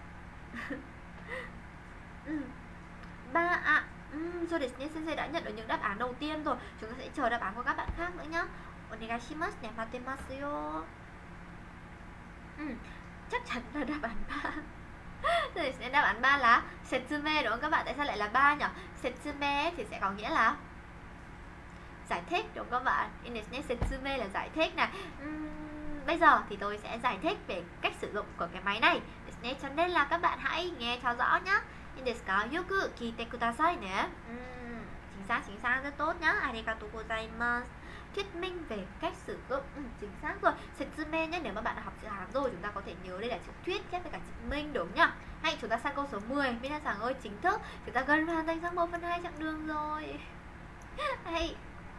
3 ạ. So desu ne, sensei đã nhận được những đáp án đầu tiên rồi. Chúng ta sẽ chờ đáp án của các bạn khác nữa nhá. Onegaishimasu ne, matemasu yo. chắc chắn là đáp án 3. Thì sẽ đáp án 3 là setsume đúng không các bạn? Tại sao lại là 3 nhỉ? Setsume thì sẽ có nghĩa là giải thích đúng không các bạn? Setsume là giải thích này. Bây giờ thì tôi sẽ giải thích về cách sử dụng của cái máy này. Cho nên là các bạn hãy nghe cho rõ nhá. Yoku kite kudasai nhé. Chính xác rất tốt nhá. Arigatou gozaimasu. Thuyết minh về cách sử dụng. Chính xác rồi. Setsume nhé. Nếu mà bạn đã học chữ Hán rồi, chúng ta có thể nhớ đây là chữ thuyết ghép với cả chữ minh đúng nhá. Hay chúng ta sang câu số 10. Minasan ơi, chính thức chúng ta gần hoàn thành xong 1/2 chặng đường rồi. Hay.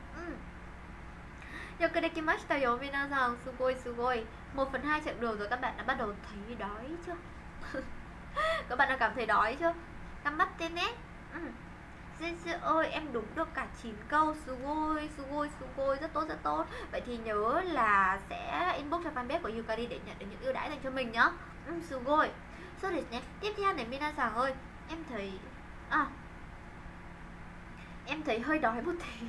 Yoku dekimashita yo minasan, sugoi sugoi. 1/2 chặng đường rồi, các bạn đã bắt đầu thấy đói chưa? Các bạn đã cảm thấy đói chưa? Cắm mắt tên nhé. Sensei ơi, em đúng được cả 9 câu. Sugoi, rất tốt. Vậy thì nhớ là sẽ inbox cho fanpage của Yukari để nhận được những ưu đãi dành cho mình nhá. Sugoi. So desu nhé. Tiếp theo này minasan ơi, em thấy hơi đói một tí.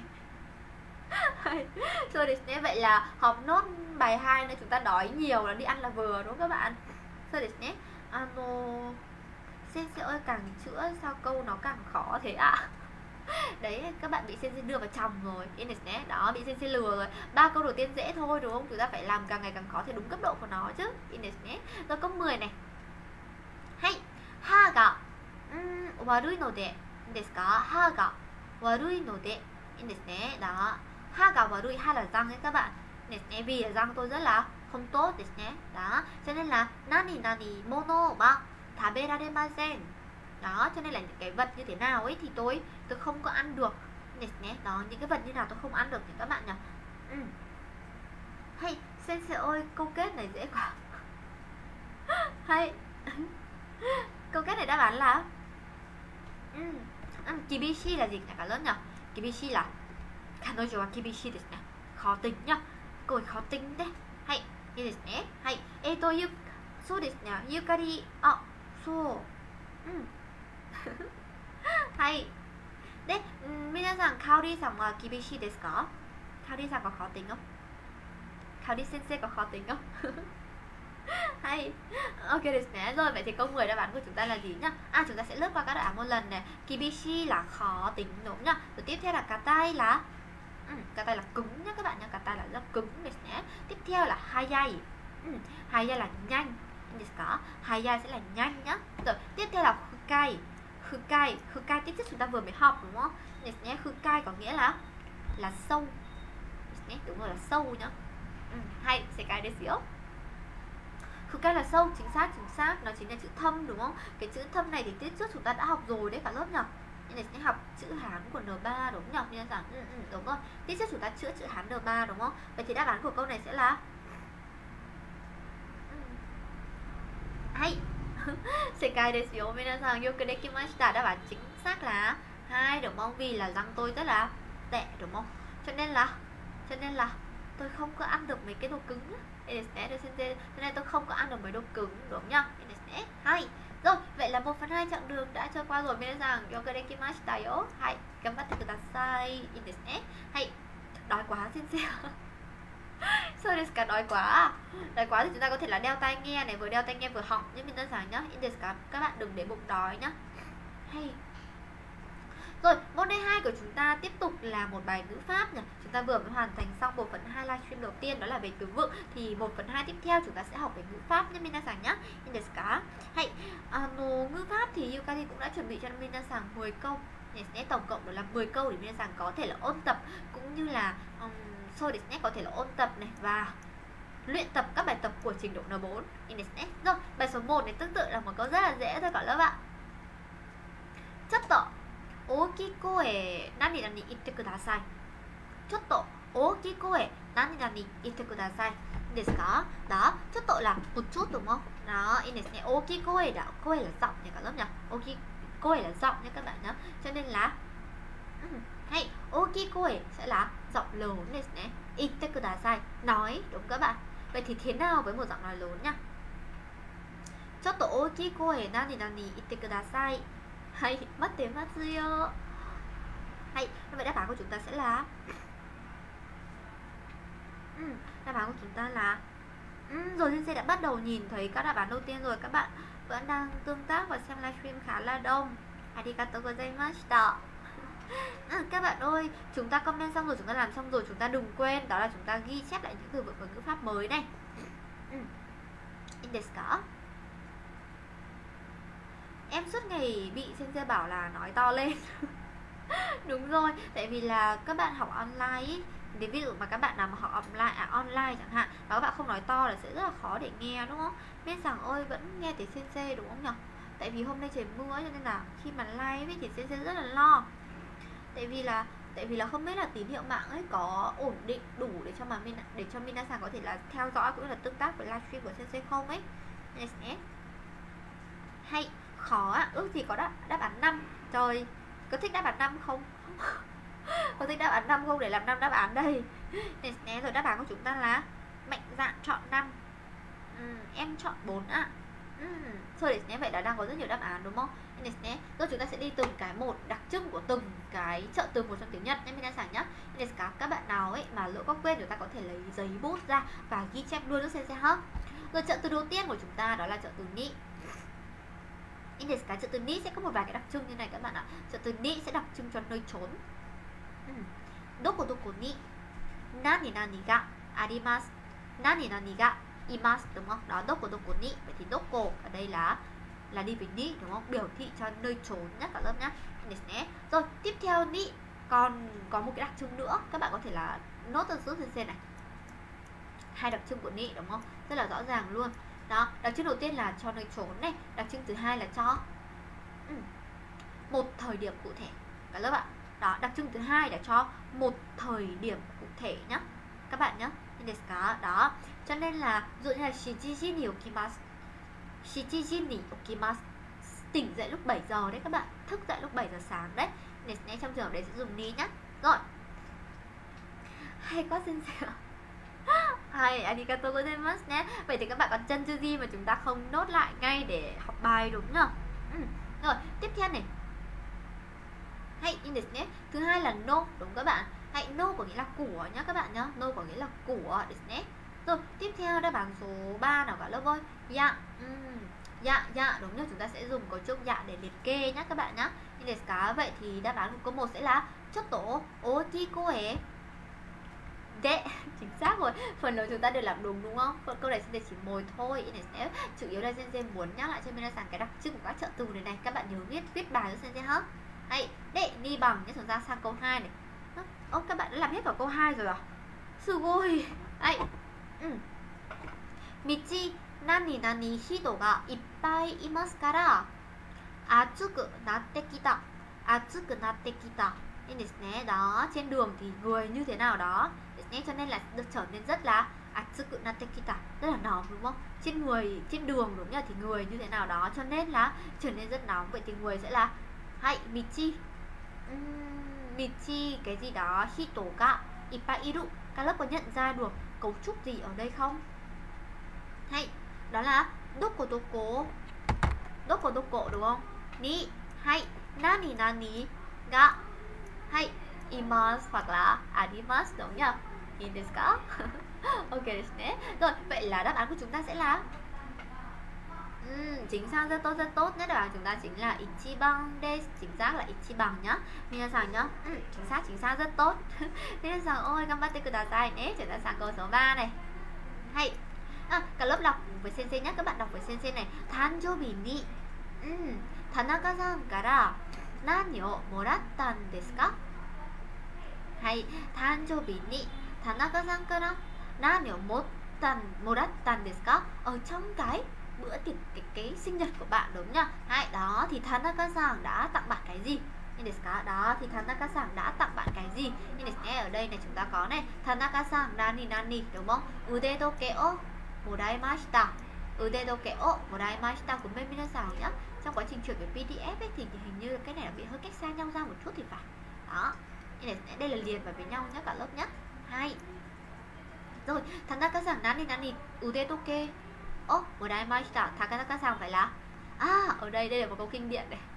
So desu nhé. Vậy là học nốt bài 2 này, chúng ta đói nhiều là đi ăn là vừa đúng không các bạn? So desu nhé. Sensei ơi, càng chữa sao câu nó càng khó thế ạ? Đấy, các bạn bị Sensei đưa vào chồng rồi. Đó, bị Sensei lừa rồi. 3 câu đầu tiên dễ thôi đúng không? Chúng ta phải làm càng ngày càng khó theo đúng cấp độ của nó chứ. Rồi câu 10 này. Hay, ha ga warui no de desu ka? Ha ga warui no de. Đó. Ha ga warui, ha là răng ấy các bạn. Vì răng tôi rất là không tốt. Đó, cho nên là nani nani mono wa taberaremasen. Đó, cho nên là những cái vật như thế nào ấy thì tôi không có ăn được. Đó, những cái vật như nào tôi không ăn được thì các bạn nhỉ. Hay, Sensei ơi, câu kết này dễ quá. Hay. Câu kết này đáp án là kibishi là gì cả lớp nhỉ? Kibishi là kanojo wa kibishi desu ne. Khó tính nhá. Cô ấy khó tính đấy. Hay, như desu ne. Hay, so desu ne. Yukari, so. Hay. Đấy, minasan Kaori-san wa kibishi desu ka? Kaori-san có khó tính không? Kaori sensei có khó tính không? Hay. Ok desu ne. Rồi, vậy thì câu 10 đáp án của chúng ta là gì nhá? Chúng ta sẽ lướt qua các đáp án một lần này. Kibishi là khó tính đúng nhá. Rồi tiếp theo là katai là katai là cứng nhá các bạn nhá. Katai là rất cứng desu ne. Tiếp theo là hayai. Hayai là nhanh. Hayai sẽ là nhanh nhá. Rồi, tiếp theo là fukai. Fukai tiếp trước chúng ta vừa mới học đúng không? Fukai có nghĩa là sâu. Đúng rồi, là sâu nhá. Hay, sekai desu. Fukai là sâu, chính xác, nó chính là chữ thâm đúng không? Cái chữ thâm này thì tiết trước chúng ta đã học rồi đấy cả lớp nhỉ? Nên là sẽ học chữ Hán của N3 đúng nhỉ? Nên là đúng rồi. Tiết trước chúng ta chữa chữ Hán N3 đúng không? Vậy thì đáp án của câu này sẽ là hay. Sekai desu yo minasan, yoku dekimashita. Đáp án chính xác là 2 đúng không? Vì là răng tôi rất là tệ đúng không? Cho nên là tôi không có ăn được mấy cái đồ cứng. Cho nên tôi không có ăn được mấy đồ cứng đúng nhá. Hay. Rồi, vậy là 1/2 chặng đường đã trôi qua rồi. Minasan, yoku dekimashita yo. Hay, ganbatte kudasai. Hay, đói quá sensei. Sao desu ka, đói quá thì chúng ta có thể là đeo tai nghe này, vừa đeo tai nghe vừa học như mình đơn giản nhá. Các bạn đừng để bụng đói nhá. Hay. Rồi, môn day 2 của chúng ta tiếp tục là một bài ngữ pháp nhỉ. Chúng ta vừa mới hoàn thành xong 1/2 livestream đầu tiên, đó là về từ vựng. Thì 1/2 tiếp theo chúng ta sẽ học về ngữ pháp nhé minasan nhá. Hay, ngữ pháp thì Yukari cũng đã chuẩn bị cho minasan 10 câu. Sẽ tổng cộng đó là 10 câu để minasan có thể là ôn tập cũng như là có thể là ôn tập này và luyện tập các bài tập của trình độ N4. Rồi, bài số 1 này tương tự là một câu rất là dễ thôi cả lớp ạ. Chotto oki koe nani nani itte kudasai. Chotto oki koe nani nani itte kudasai. Desu ka? Đó, chotto là một chút đúng không? Đó, oki koe là koe là giọng nha cả lớp nhỉ. Oki koe là giọng nha các bạn nhé. Cho nên là hay, oki koe sẽ là giọng lớn desu ne. Itte kudasai, nói đúng các bạn. Vậy thì thế nào với một giọng nói lớn nhá? Chotto oki koe nani nani itte kudasai. Hay, mattemasu yo. Hay, vậy đáp án của chúng ta sẽ là đáp án của chúng ta là Rồi Sensei đã bắt đầu nhìn thấy các đáp án đầu tiên rồi. Các bạn vẫn đang tương tác và xem livestream khá là đông. Arigatou gozaimashita. Các bạn ơi, chúng ta comment xong rồi, chúng ta làm xong rồi, chúng ta đừng quên đó là chúng ta ghi chép lại những từ vựng và ngữ pháp mới này. Desu ka? Em suốt ngày bị Sensei bảo là nói to lên. Đúng rồi, tại vì là các bạn học online ý, đến ví dụ mà các bạn nào mà học online chẳng hạn, và các bạn không nói to là sẽ rất là khó để nghe, đúng không? Biết rằng ơi vẫn nghe thấy Sensei đúng không nhỉ? Tại vì hôm nay trời mưa cho nên là khi mà live ấy thì Sensei rất là lo. Tại vì là không biết là tín hiệu mạng ấy có ổn định đủ để cho minasan có thể là theo dõi cũng như là tương tác với livestream của Sensei không ấy. Hay khó ạ, ước gì có đáp án 5. Trời, có thích đáp án 5 không? Có thích đáp án 5 không để làm 5 đáp án đây? Rồi đáp án của chúng ta là mạnh dạn chọn 5. Em chọn 4 ạ. Thôi để vậy là đang có rất nhiều đáp án đúng không? Rồi chúng ta sẽ đi từng cái một, đặc trưng của từng cái trợ từ một trong tiếng Nhật nên minasan nhá. Các bạn nào ấy mà lỡ có quên, chúng ta có thể lấy giấy bút ra và ghi chép luôn cho Sensei ha. Rồi trợ từ đầu tiên của chúng ta đó là trợ từ ni. Trợ từ ni sẽ có một vài cái đặc trưng như này các bạn ạ. Trợ từ ni sẽ đặc trưng cho nơi trốn. Doko doko ni nani nani ga arimasu, nani nani ga imasu, đúng không? Đó, doko doko ni. Vậy thì doko ở đây là đi với ni, đúng không? Biểu thị cho nơi trốn nhá cả lớp nhá. Rồi, tiếp theo ni còn có một cái đặc trưng nữa, các bạn có thể là nốt từ giúp Sensei này. Hai đặc trưng của ni đúng không? Rất là rõ ràng luôn. Đó, đặc trưng đầu tiên là cho nơi trốn này, đặc trưng thứ hai là cho một thời điểm cụ thể cả lớp ạ. Đó, đặc trưng thứ hai là cho một thời điểm cụ thể nhá các bạn nhá. Đó, cho nên là ví dụ như là shichiji ni okimasu, shichiji ni okimasu, tỉnh dậy lúc 7 giờ đấy các bạn, thức dậy lúc 7 giờ sáng đấy. Trong trường hợp đấy sẽ dùng ni nhá. Rồi, hay quá Sensei ạ. Hay, arigatou gozaimasu nhé. Vậy thì các bạn còn chân chưa gì mà chúng ta không nốt lại ngay để học bài đúng không? Rồi, tiếp theo này. Hay, nhé. Thứ hai là no, đúng các bạn. Hay, no có nghĩa là của nhá các bạn nhá. No có nghĩa là của nhé. Rồi, tiếp theo đáp án số 3 nào cả lớp ơi. Dạ. Dạ, đúng nhá, chúng ta sẽ dùng cấu trúc dạ để liệt kê nhá các bạn nhá. Vậy thì đáp án của câu 1 sẽ là chotto otikoe. Đấy, chính xác rồi. Phần lớn chúng ta đều làm đúng không? Còn câu này Sensei chỉ mồi thôi. Chủ yếu là Sensei muốn nhắc lại cho minasan cái đặc trưng của các trợ từ này. Các bạn nhớ viết bài cho Sensei hết. Hay, đấy, ni bằng nhé. Chúng ta sang câu 2 này. Các bạn đã làm hết vào câu 2 rồi à? Sugoi. Hay. Michi nani nani hito ga ippai imasu kara atsuku natte kita. Atsuku natte kita. Đó, trên đường thì người như thế nào đó, cho nên là được trở nên rất là atsuku natte kita, rất là nóng đúng không? Trên đường đúng nhá, thì người như thế nào đó cho nên là trở nên rất nóng. Vậy thì người sẽ là hay michi. Michi cái gì đó hito ga ippai iru. Các lớp có nhận ra được cấu trúc gì ở đây không? Hay, đó là doko doko đúng không? Ni, hay, nani nani ga, hay, imasu hoặc là arimasu đúng nhỉ? In desu ka? Ok desu. Rồi, vậy là đáp án của chúng ta sẽ là chính xác, rất tốt. Nhất là chúng ta chính là ichiban desu. Chính xác là ichiban nhá. Minasan nhá. Chính xác rất tốt. Minasan ơi, ganbatte kudasai nhé. Chúng ta sang câu số 3 này. Hay. Cả lớp đọc với Sensei nhé. Các bạn đọc với Sensei này. Tanjoubi ni Tanaka-san kara nani o morattan desu ka? Hay, Tanjoubi ni Tanaka-san kara nani o morattan desu ka? Ở trong cái bữa tiệc cái sinh nhật của bạn đúng nhá. Hay, đó thì Tanaka-san đã tặng bạn cái gì? Đó thì Tanaka-san đã tặng bạn cái gì? Ở đây này chúng ta có này, Tanaka-san nani đúng không? Ude toke o moraimashita. Ude toke o moraimashita của minasan nhá. Trong quá trình chuyển về PDF ấy, thì hình như cái này là bị hơi cách xa nhau ra một chút thì phải. Đó. Đây là liền với nhau nhá cả lớp nhá. Hay. Rồi, Tanaka-san nani ude toke o moraimashita. Tanaka-san phải là ở đây là một câu kinh điển này.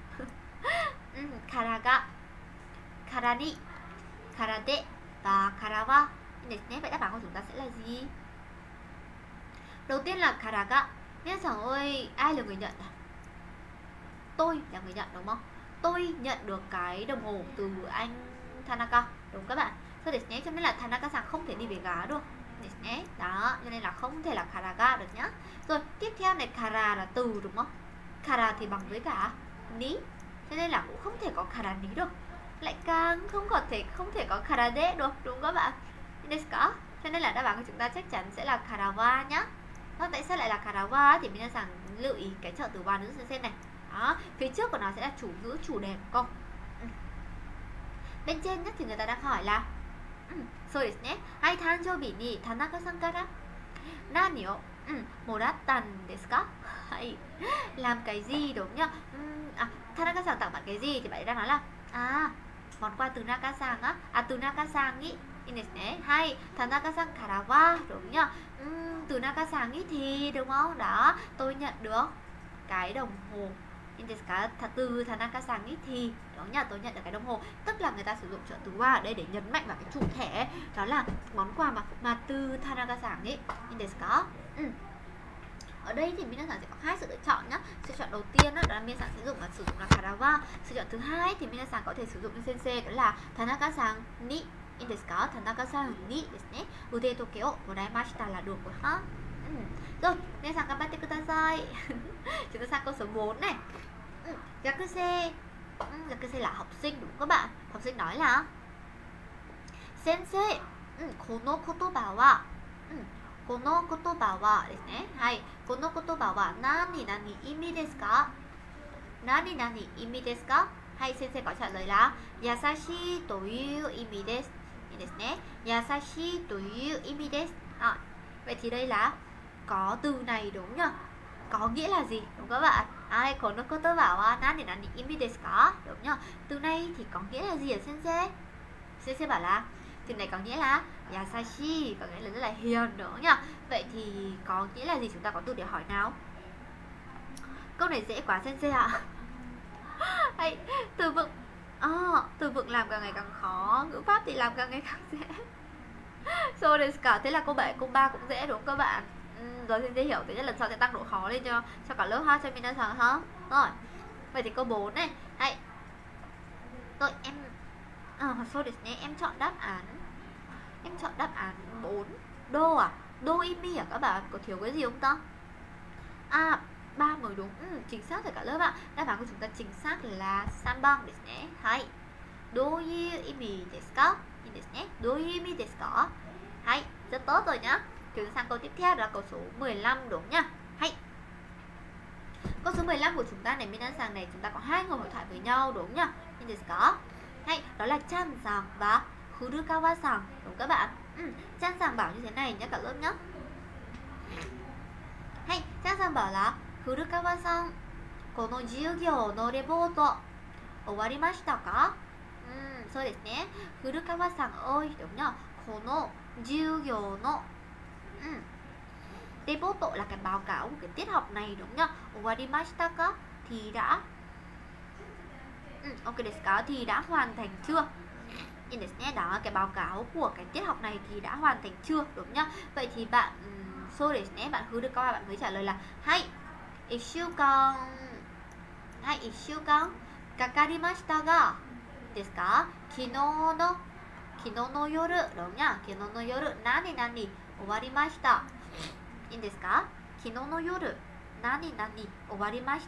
Kara karani, karade và kara wa. Vậy đáp án của chúng ta sẽ là gì? Đầu tiên là karaga. Minasan ơi, ai là người nhận? Tôi là người nhận đúng không? Tôi nhận được cái đồng hồ từ anh Tanaka, đúng các bạn. So desu ne, cho nên là Tanaka-san không thể đi về gá được. Desu ne. Đó, cho nên là không thể là karaga được nhá. Rồi, tiếp theo này, kara là từ đúng không? Kara thì bằng với cả ni, cho nên là cũng không thể có kara ni được. Lại càng không thể có karade được, đúng các bạn? Desu ka? Cho nên là đáp án của chúng ta chắc chắn sẽ là karawa nhá. Và tại sao lại là karawa thì minasan lưu ý cái trợ từ wa nữ sensei này. Đó, phía trước của nó sẽ là chủ ngữ chủ đề của câu. Bên trên nhất thì người ta đang hỏi là so desu ne. Hai tanjoubi ni Tanaka-san kara nani o morattan desu ka? Làm cái gì đúng nhá? Tanaka-san tặng bạn cái gì thì bạn ấy đang nói là món quà từ Naka-san á, từ Naka-san ý. Hay Tanaka-san kara wa, đúng nhá. Từ Naka-san ý thì đúng không? Đó, tôi nhận được cái đồng hồ. Từ Tanaka-san ý thì đúng nhá, tôi nhận được cái đồng hồ. Tức là người ta sử dụng trợ từ wa ở đây để nhấn mạnh vào cái chủ thể, đó là món quà mà từ Tanaka-san ý. Ở đây thì minasan sẽ có hai sự lựa chọn nhá. Sự chọn đầu tiên đó là minasan sử dụng là karawa. Sự chọn thứ hai thì minasan có thể sử dụng như sensei, đó là Tanaka-san ni. Tanaka-san ni desu ne. Ude toke o moraimashita là được rồi ha. Rồi, minasan ganbatte kudasai. Chúng ta sang câu số 4 này. Yakuse. Yakuse là học sinh đúng các bạn. Học sinh nói là Sensei, kono kotoba wa この言葉はですね、はい、この言葉は何々意味ですか？何々意味ですか？はい、先生có trả lời là 優しいという意味です。いいですね。優しいという意味です。Vậy thì đây là có từ này đúng nhỉ? Có nghĩa là gì? Đúng các bạn? Có nó có tớ bảo nani nani imi desu ka? Đúng nhỉ? Từ này thì có nghĩa là gì hả sensei? Sensei bảo là từ này có nghĩa là yasashi, có nghĩa là rất là hiền nữa nhá. Vậy thì có nghĩa là gì? Chúng ta có từ để hỏi nào. Câu này dễ quá sensei ạ. Từ vựng từ vựng làm càng ngày càng khó, ngữ pháp thì làm càng ngày càng dễ. So desu ka, thế là câu 7, câu 3 cũng dễ đúng không các bạn? Rồi sensei hiểu, thế nên lần sau sẽ tăng độ khó lên cho cả lớp ha, cho minasan ha. Rồi. Vậy thì câu 4 này. Rồi em so desu ne, em chọn đáp án 4. Đô à? Đô imi à các bạn? Có thiếu cái gì không ta? 3 mới đúng. Chính xác rồi cả lớp ạ. Đáp án của chúng ta chính xác là 3番ですね。はい。どういう意味ですか? いいですね。どういう意味ですか? Hay, rất tốt rồi nhá. Chúng ta sang câu tiếp theo, đó là câu số 15 đúng nhá. Hay. Câu số 15 của chúng ta này, minasan này, chúng ta có hai người hội thoại với nhau đúng nhá.いいですか? Hay, đó là Chan-san và Furukawa-san, đúng các bạn. Chan-san bảo như thế này nhé cả lớp nhé. Hay, Chan-san bảo là Furukawa-san, この授業のレポート終わりましたか? そうですね。Furukawa-san ơi, đúng nhá. この授業のレポートlà cái báo cáo của cái tiết học này đúng nhá. 終わりましたか? Thì đã ok desu ka, thì đã hoàn thành chưa? Đó, cái báo cáo của cái tiết học này thì đã hoàn thành chưa, đúng nhá. Vậy thì bạn so desu ne, bạn hứa được câu bạn mới trả lời là hay 1週間 はい1週間かかりましたがですか？昨日の夜 đúng nhá. 昨日の夜何々終わりました。いいですか？昨日の夜何々終わりました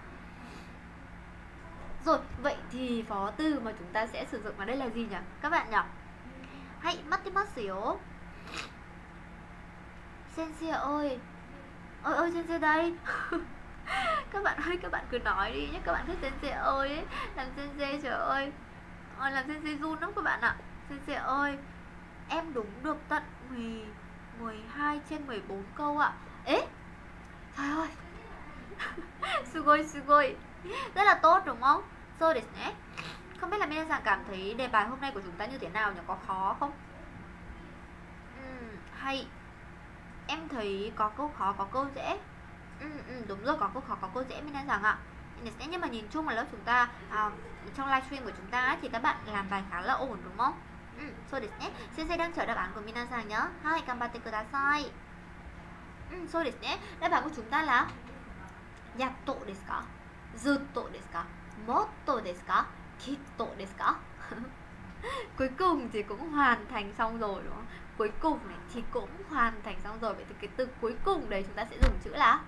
。Rồi, vậy thì phó từ mà chúng ta sẽ sử dụng ở đây là gì nhỉ? Các bạn nhỉ? Hay, matemasu. Sensei ơi. Ôi sensei đây. Các bạn ơi, các bạn cứ nói đi nhé. Các bạn cứ sensei ơi ấy. Làm sensei trời ơi. Làm sensei run lắm các bạn ạ. Sensei ơi, em đúng được tận 12 trên 14 câu ạ. Ế, trời ơi. Sugoi. Rất là tốt đúng không? So desu ne. Không biết là minasan cảm thấy đề bài hôm nay của chúng ta như thế nào nhỉ? Có khó không? Hay. Em thấy có câu khó, có câu dễ. Đúng rồi, có câu khó, có câu dễ minasan ạ. Nhưng mà nhìn chung là lớp chúng ta trong livestream của chúng ta thì các bạn làm bài khá là ổn đúng không? So desu ne. Sensei đang chờ đáp án của minasan nhá. Hai, ganbatte kudasai. So desu ne. Đáp án của chúng ta là yatto desu ka? Zutto desu ka? Motto desu ka? Kitto desu ka? Cuối cùng thì cũng hoàn thành xong rồi đúng không? Cuối cùng này thì cũng hoàn thành xong rồi. Vậy thì cái từ cuối cùng đấy chúng ta sẽ dùng chữ là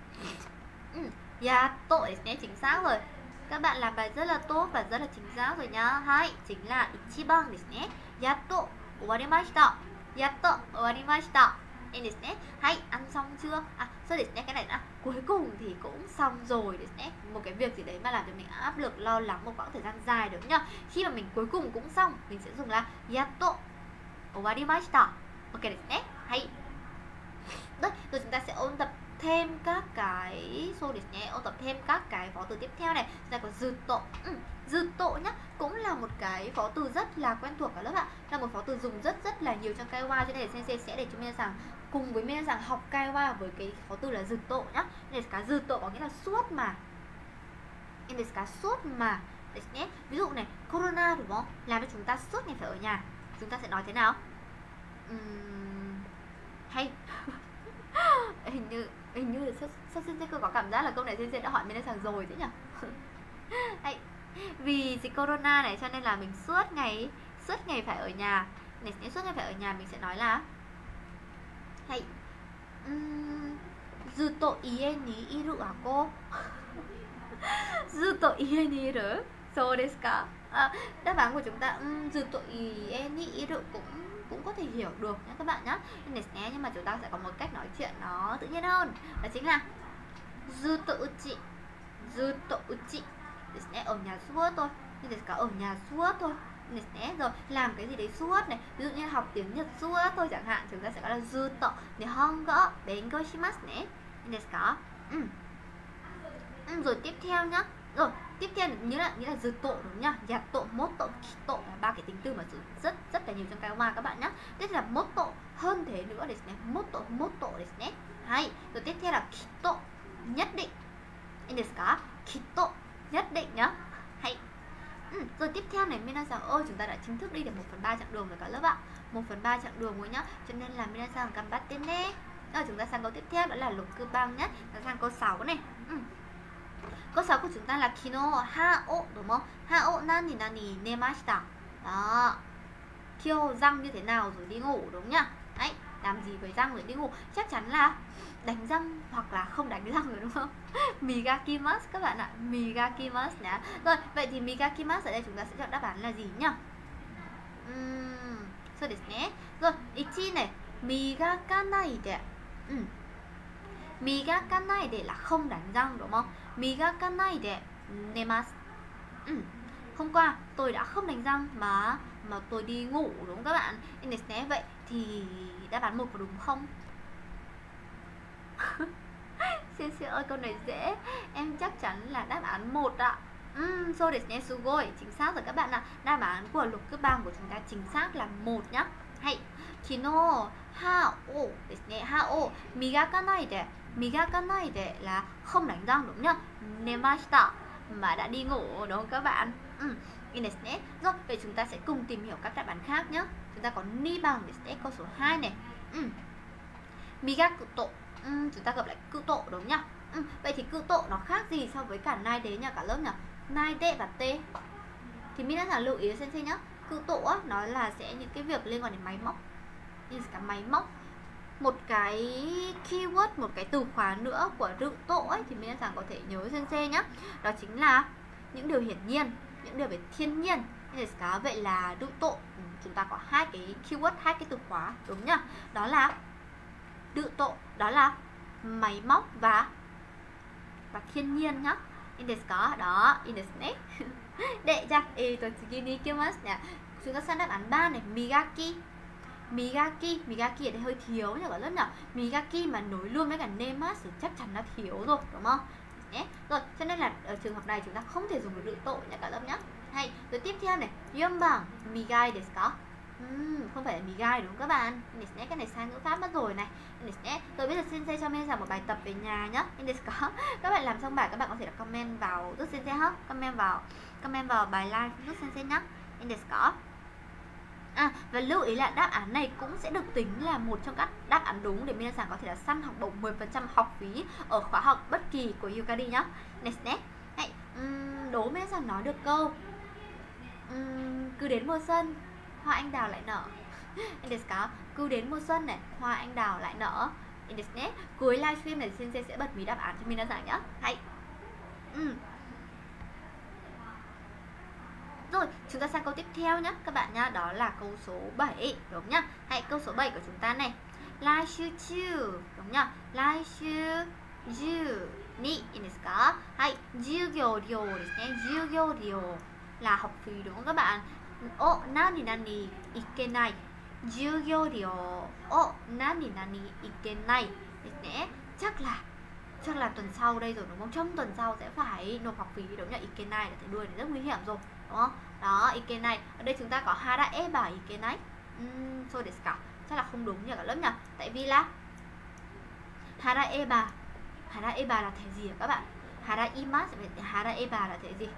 yatto desu ne, chính xác rồi. Các bạn làm bài rất là tốt và rất là chính xác rồi nhá. Hai, chính là ichiban desu ne. Yatto owarimashita. Yatto owarimashita. Em desu ne. Hay, ăn xong chưa? So desu ne, cái này là cuối cùng thì cũng xong rồi desu ne. Một cái việc gì đấy mà làm cho mình áp lực, lo lắng một quãng thời gian dài đúng nhá. Khi mà mình cuối cùng cũng xong, mình sẽ dùng là yatto owarimashita. Ok desu ne. Hay. Đấy, rồi chúng ta sẽ ôn tập thêm các cái so desu ne, ôn tập thêm các cái phó từ tiếp theo này. Chúng ta có zutto. Zutto nhá, cũng là một cái phó từ rất là quen thuộc ở lớp ạ. Là một phó từ dùng rất là nhiều trong kaiwa, cho nên là sensei sẽ để cho Minasan cùng với Minasan học kaiwa với cái phó từ là zutto nhá. Nên là zutto có nghĩa là suốt mà. Nên là suốt mà. Ví dụ này, corona đúng không? Làm cho chúng ta suốt ngày phải ở nhà. Chúng ta sẽ nói thế nào? Hay hình như là sao sensei có cảm giác là câu này sensei đã hỏi Minasan rồi thế nhỉ? Hay. Vì dịch corona này cho nên là mình suốt ngày phải ở nhà. Này, suốt ngày phải ở nhà mình sẽ nói là hay zutto ie ni iru à cô? Zutto ie ni iru? So desu ka? Đáp án của chúng ta zutto ie ni iru cũng có thể hiểu được nhé các bạn nhé. Nhưng mà chúng ta sẽ có một cách nói chuyện nó tự nhiên hơn. Đó chính là zutto uchi. Zutto uchi. Ở nhà suốt thôi. Ở nhà suốt thôi. Rồi làm cái gì đấy suốt này. Ví dụ như học tiếng Nhật suốt thôi chẳng hạn. Chúng ta sẽ gọi là zutto nihongo benkyou shimasu ne. Rồi tiếp theo nhá. Rồi tiếp theo như là zutto đúng nhá. Yatto, motto, kitto là ba cái tính từ mà rất là nhiều trong kaiwa các bạn nhá. Tiếp theo là motto, hơn thế nữa desu ne. Motto desu ne. Hay. Rồi tiếp theo là kitto, nhất định. Kitto, nhất định nhá. Hay. Rồi tiếp theo này Minasan ơi, chúng ta đã chính thức đi được 1/3 chặng đường rồi cả lớp ạ. 1/3 chặng đường rồi nhá. Cho nên là Minasan ganbatte ne. Rồi chúng ta sang câu tiếp theo, đó là lục cư bang nhất. Chúng ta sang câu 6 này. Câu 6 của chúng ta là kino hao đúng không? Hao nani nani nemashita. Đó. Thiêu răng như thế nào rồi đi ngủ đúng nhá. Đấy, làm gì với răng rồi đi ngủ? Chắc chắn là đánh răng hoặc là không đánh răng rồi đúng không? Migakimasu các bạn ạ. Migakimasu nhá. Rồi, vậy thì migakimasu ở đây chúng ta sẽ chọn đáp án là gì nhá? So desu ne. Rồi, ichi này, migakanai de. Migakanai de là không đánh răng đúng không? Migakanai de nemasu. Hôm qua tôi đã không đánh răng mà tôi đi ngủ đúng không các bạn? Vậy thì đáp án 1 có đúng không? Sensei ơi, câu này dễ. Em chắc chắn là đáp án 1 ạ. So desu ne, sugoi. Chính xác rồi các bạn ạ. Đáp án của lục cư bang của chúng ta chính xác là 1 nhá. Hay. Kino hao desu ne. Hao migakanai de. Migakanai de là không đánh răng đúng nhá. Nemashita mà đã đi ngủ đúng không các bạn? Rồi, vậy chúng ta sẽ cùng tìm hiểu các đáp án khác nhé. Chúng ta có ni bằng để câu số 2 này. Migakuto. Chúng ta gặp lại kuto đúng nhá. Vậy thì kuto nó khác gì so với cả nai đế nhỉ cả lớp nhỉ? Nai đế và tê. Thì mình đã lưu ý xem nhá. Kuto á, nó là sẽ những cái việc liên quan đến máy móc. Như cả máy móc. Một cái keyword, một cái từ khóa nữa của rự tổ ấy thì mình có thể nhớ sensei nhá. Đó chính là những điều hiển nhiên, những điều về thiên nhiên. Vậy là rự tổ chúng ta có hai cái keyword, hai cái từ khóa đúng nhá. Đó là rự tổ, đó là máy móc và thiên nhiên nhá. Đó, để ra chúng ta sang đáp án 3 này, migaki. Migaki ở đây hơi thiếu nhỉ cả lớp nhỉ. Migaki mà nối luôn với cả nemasu chắc chắn là thiếu rồi đúng không? Rồi, cho nên là ở trường hợp này chúng ta không thể dùng được rự tổ nhỉ cả lớp nhá. Hay, rồi tiếp theo này, yonban migai desu ka? Không phải là migai đúng không các bạn? Cái này sai ngữ pháp mất rồi này. Rồi bây giờ sensei cho mình một bài tập về nhà nhá. Các bạn làm xong bài các bạn có thể là comment vào giúp sensei ha. Comment vào bài live giúp sensei nhá. Và lưu ý là đáp án này cũng sẽ được tính là một trong các đáp án đúng để minasan có thể là săn học bổng 10% học phí ở khóa học bất kỳ của Yukari nhá. Next. Hãy đố minasan nói được câu cứ đến mùa xuân hoa anh đào lại nở. Cứ đến mùa xuân này hoa anh đào lại nở. Cuối livestream này Sensei sẽ bật mí đáp án cho minasan nhá. Hãy Rồi, chúng ta sang câu tiếp theo nhé các bạn nhá, đó là câu số 7, đúng nhá. Hãy câu số 7 của chúng ta này. Laishu chu, đúng nhá. Laishu ju ni desu ka? Hãy jugyou ryou desu ne. Jugyou ryou là học phí đúng không các bạn? O nani nani ikenai. Jugyou ryou o nani nani ikenai desu ne. Chắc là tuần sau đây rồi đúng không? Trong tuần sau sẽ phải nộp học phí đúng nhá. Ikenai là thấy đuôi này rất nguy hiểm rồi, đúng không? Đó, ikenai. Ở đây chúng ta có hara eba ikenai. So desu ka? Chắc là không đúng nhỉ cả lớp nhỉ? Tại vì là hara eba là thể gì hả các bạn? Hara imasu, hara eba là thể gì?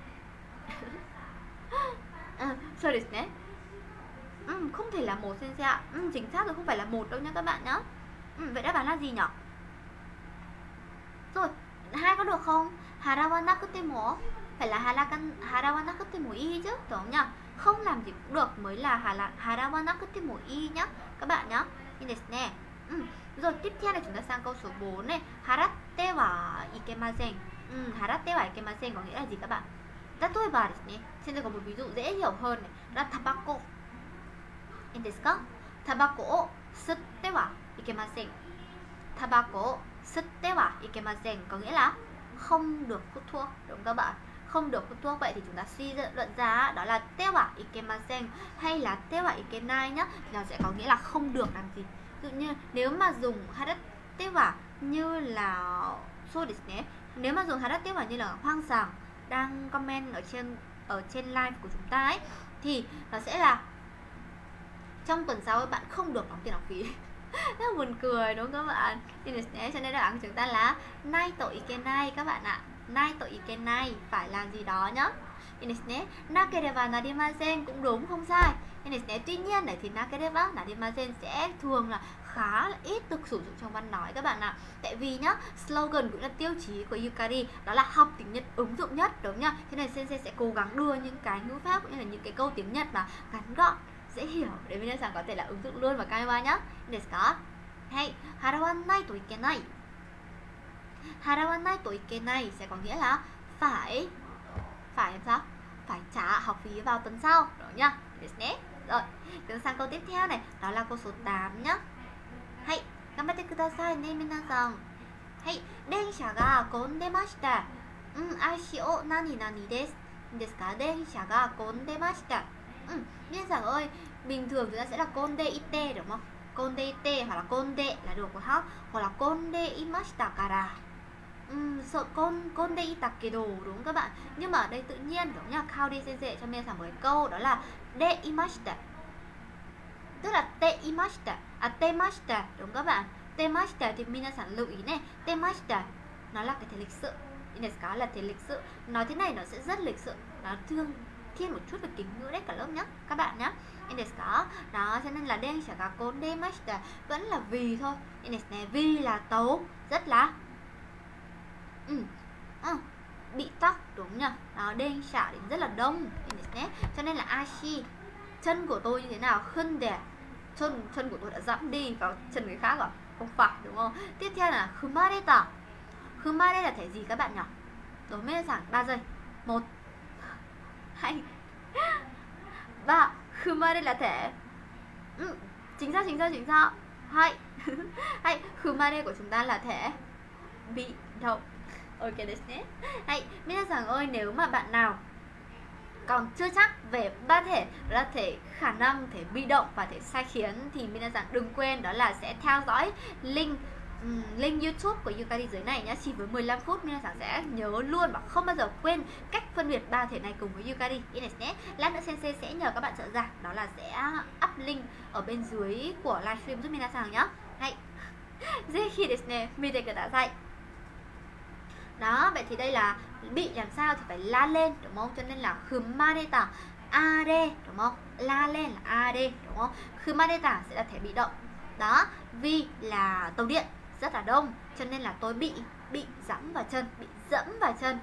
So desu ne. Không thể là một sensei ạ. Chính xác rồi, không phải là một đâu nhá các bạn nhá. Vậy đáp án là gì nhỉ? Rồi, 2 có được không? Hara wa nakutemo. Phải là hara wa nakutemo i chứ, đúng không nhỉ? Không làm gì cũng được mới là hara wa nakutemo i nhá các bạn nhá. Rồi tiếp theo này chúng ta sang câu số 4 này. Haratte wa ikemasen. Haratte wa ikemasen có nghĩa là gì các bạn? Tatoeba desu ne. Xin tôi có một ví dụ dễ hiểu hơn này, đó là tabako. Desu ka? Tabako o sutte wa ikemasen. Tabako sutte wa ikemasen có nghĩa là không được hút thuốc, đúng không các bạn? Không được hút thuốc. Vậy thì chúng ta suy luận ra đó là te wa ikemasen hay là te wa ikenai nhá, nó sẽ có nghĩa là không được làm gì. Ví dụ như nếu mà dùng haratte wa như là so desu ne, nếu mà dùng haratte wa như là Hoang Sàng đang comment ở trên live của chúng ta ấy, thì nó sẽ là trong tuần sau bạn không được đóng tiền học phí. Rất là buồn cười đúng không các bạn? Cho nên đáp án của chúng ta là nai to ikenai các bạn ạ. Nai to ikenai phải làm gì đó nhá. Nakereba narimasen cũng đúng, không sai. Tuy nhiên này thì nakereba narimasen sẽ thường là khá là ít được sử dụng trong văn nói các bạn ạ. Tại vì nhá, slogan cũng là tiêu chí của Yukari, đó là học tiếng Nhật ứng dụng nhất, đúng nhá. Thế nên Sensei sẽ cố gắng đưa những cái ngữ pháp cũng như là những cái câu tiếng Nhật mà ngắn gọn, dễ hiểu để mình có thể là ứng dụng luôn vào Kaiwa nhá. Desu ka? Hay, harawanai to ikenai. Harawanai to ikenai sẽ có nghĩa là phải làm sao? Phải trả học phí vào tuần sau, đúng nhá. Desu ne. Rồi, chúng sang câu tiếp theo này, đó là câu số 8 nhá. Hay, ganbatte kudasai ne minasan. Hay, densha ga kondemashita. Aishi o nani nani desu. Desu ka? Densha ga kondemashita. Minasan ơi, bình thường chúng ta sẽ là konde ite đúng không? Konde ite hoặc là konde là được của học, hoặc là konde imashita kara. Konde itakedo đúng không các bạn? Nhưng mà ở đây tự nhiên đúng nhá, Kaori Sensei cho minasan một cái câu đó là de imashita. Tức là te imashita, temashita đúng các bạn? Temashita thì minasan lưu ý này, temashita nó là cái thể lịch sự. Desu ka là thể lịch sự. Nói thế này nó sẽ rất lịch sự, nó thiên một chút về kính ngữ đấy cả lớp nhá các bạn nhá. Desu ka? Đó, cho nên là densha ga kondemashita vẫn là vì thôi. Vì là tàu rất là bị tắc đúng nhỉ? Đó, densha thì rất là đông. Cho nên là ashi, chân của tôi như thế nào? Hunde, chân của tôi đã dẫm đi vào chân người khác rồi, không phải đúng không? Tiếp theo là fumareta. Fumare là thể gì các bạn nhỉ? Đối với giảng 3 giây. 1 2 3. Fumare là thể chính xác. 2 hay Fumare của chúng ta là thể bị động. Ok desu ne. Hay minasan ơi, nếu mà bạn nào còn chưa chắc về ba thể, đó là thể khả năng, thể bị động và thể sai khiến, thì minasan đừng quên đó là sẽ theo dõi link YouTube của Yukari dưới này nhá. Chỉ với 15 phút minasan sẽ nhớ luôn và không bao giờ quên cách phân biệt ba thể này cùng với Yukari. Lát nữa Sensei sẽ nhờ các bạn trợ giảng, đó là sẽ up link ở bên dưới của livestream giúp minasan nhá. Hay Zehi desu ne, mite kudasai. Đó, vậy thì đây là bị làm sao thì phải la lên đúng không? Cho nên là fumareta are đúng không? La lên là are đúng không? Kumadeta sẽ là thể bị động. Đó, vì là tàu điện rất là đông cho nên là tôi bị dẫm vào chân, bị dẫm vào chân.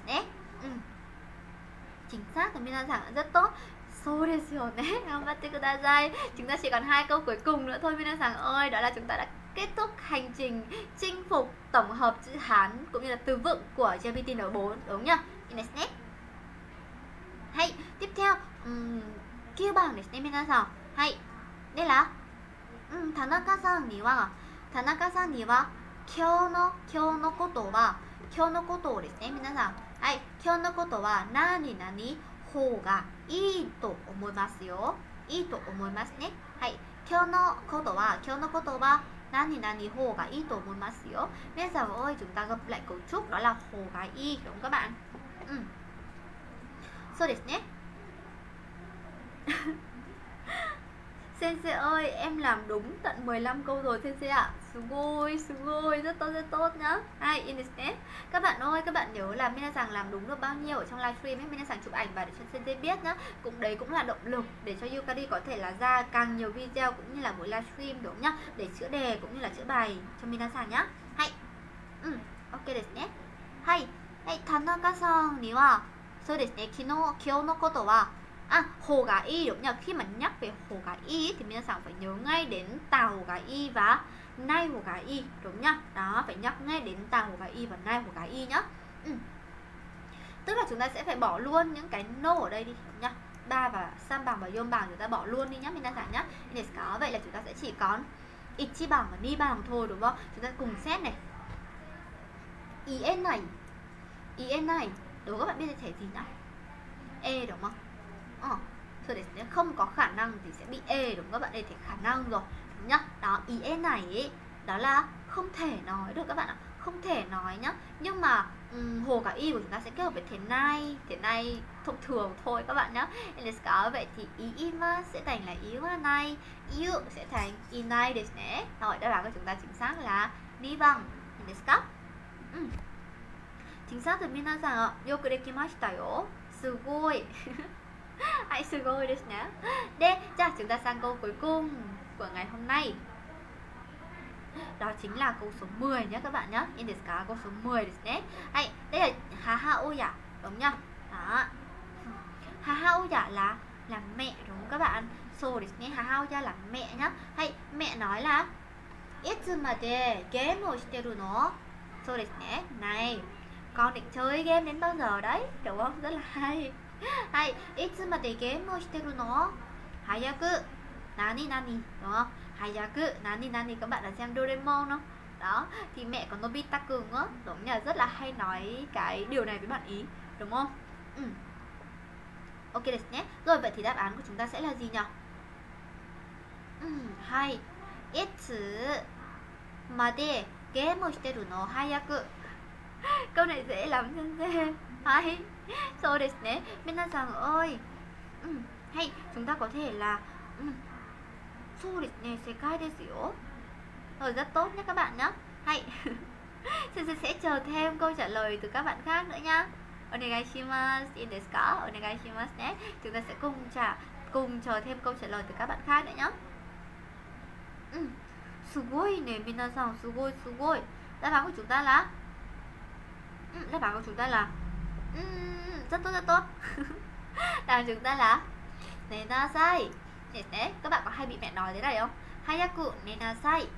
Chính xác thì minasan rất tốt. So desu yo ne. Ganbatte kudasai. Chúng ta chỉ còn 2 câu cuối cùng nữa thôi minasan ơi, đó là chúng ta đã kết thúc hành trình chinh phục tổng hợp chữ Hán cũng như là từ vựng của GPT N4 đúng nhá. Hay, tiếp theo 9番ですね皆さん。はい。では、田中さんには今日のことをですね皆さん。はい、今日のことは何々方がいいと思いますよ。いいと思いますね。はい、今日のことは何々方がいいと思いますよ. Bây giờ ơi chúng ta gặp lại cấu trúc đó là hồ gái y đúng không các bạn? So desu ne. Sensei ơi, em làm đúng tận 15 câu rồi Sensei ạ. Sugoi, rất tốt nhá. Hai, indesu. Các bạn ơi, các bạn nhớ là minasan làm đúng được bao nhiêu ở trong livestream ấy, minasan chụp ảnh và để cho Sensei biết nhá. Cũng là động lực để cho Yukari có thể là ra càng nhiều video cũng như là buổi livestream đúng nhá, để chữa đề cũng như là chữa bài cho minasan nhá. Hai. Ok desu ne. Hai. Tanaka-san ni waそうですね、今日のことはhồ gà y đúng nhỉ? Khi mà nhắc về hồ gà y thì mình phải nhớ ngay đến tàu hồ gà y và nai hồ gà y đúng nhá. Đó, phải nhắc ngay đến tàu hồ gà y và nai hồ gà y nhá. Tức là chúng ta sẽ phải bỏ luôn những cái no ở đây đi đúng nhá. Ba và sam bằng và yon bằng chúng ta bỏ luôn đi nhá minasan nhá. Vậy là chúng ta sẽ chỉ còn ichi bằng và ni bằng thôi đúng không? Chúng ta cùng xét này. IN này đúng các bạn biết thể gì nào? E đúng không? Không có khả năng thì sẽ bị E đúng các bạn, đây thể khả năng rồi đúng nhá. Đó, IN này ấy, đó là không thể nói được các bạn ạ, không thể nói nhá. Nhưng mà hồ cả y của chúng ta sẽ kết hợp với thế này thông thường thôi các bạn nhá. Vậy thì iima sẽ thành là iwanai, iu sẽ thành inai desu ne. Rồi, đáp án của chúng ta chính xác là ni bằng. Chính xác rồi minasan ạ. Yoku dekimashita yo. Sugoi. Hãy sugoi desu ne. Để chúng ta sang câu cuối cùng của ngày hôm nay. Đó chính là câu số 10 nhé các bạn nhé. Câu số 10 desu ne. Đây là hahaoya đúng nhá. Đó. Hahaoya là mẹ đúng không các bạn? So desu ne. Hahaoya là mẹ nhá. Mẹ nói là Itsumade game o shiteru no? So desu ne. Này, con định chơi game đến bao giờ đấy? Đúng không? Rất là hay. Itsumade game o shiteru no? Hayaku nani nani đúng không? Hayaku nani nani, các bạn đã xem Doraemon không? Đó, thì mẹ của Nobita Cường á, đúng nhỉ, rất là hay nói cái điều này với bạn ý, đúng không? Ok desu nhé. Rồi vậy thì đáp án của chúng ta sẽ là gì nhỉ? Hay. Itsumade game o shiteru no hayaku. Câu này dễ lắm sensei. Hay. So desu ne. Minasan ơi. Hay, chúng ta có thể là so desu ne, sekai desu yo. Rồi, rất tốt nhé các bạn nhé. Hay. Sensei sẽ chờ thêm câu trả lời từ các bạn khác nữa nhá. Onegaishimasu. In desu ka? Onegaishimasu ne. Chúng ta sẽ cùng chờ thêm câu trả lời từ các bạn khác nữa nhá. Sugoi ne minasan, sugoi. Đáp án của chúng ta là rất tốt. Đáp án chúng ta là nenasai. Các bạn có hay bị mẹ nói thế này không? Hayaku nenasai.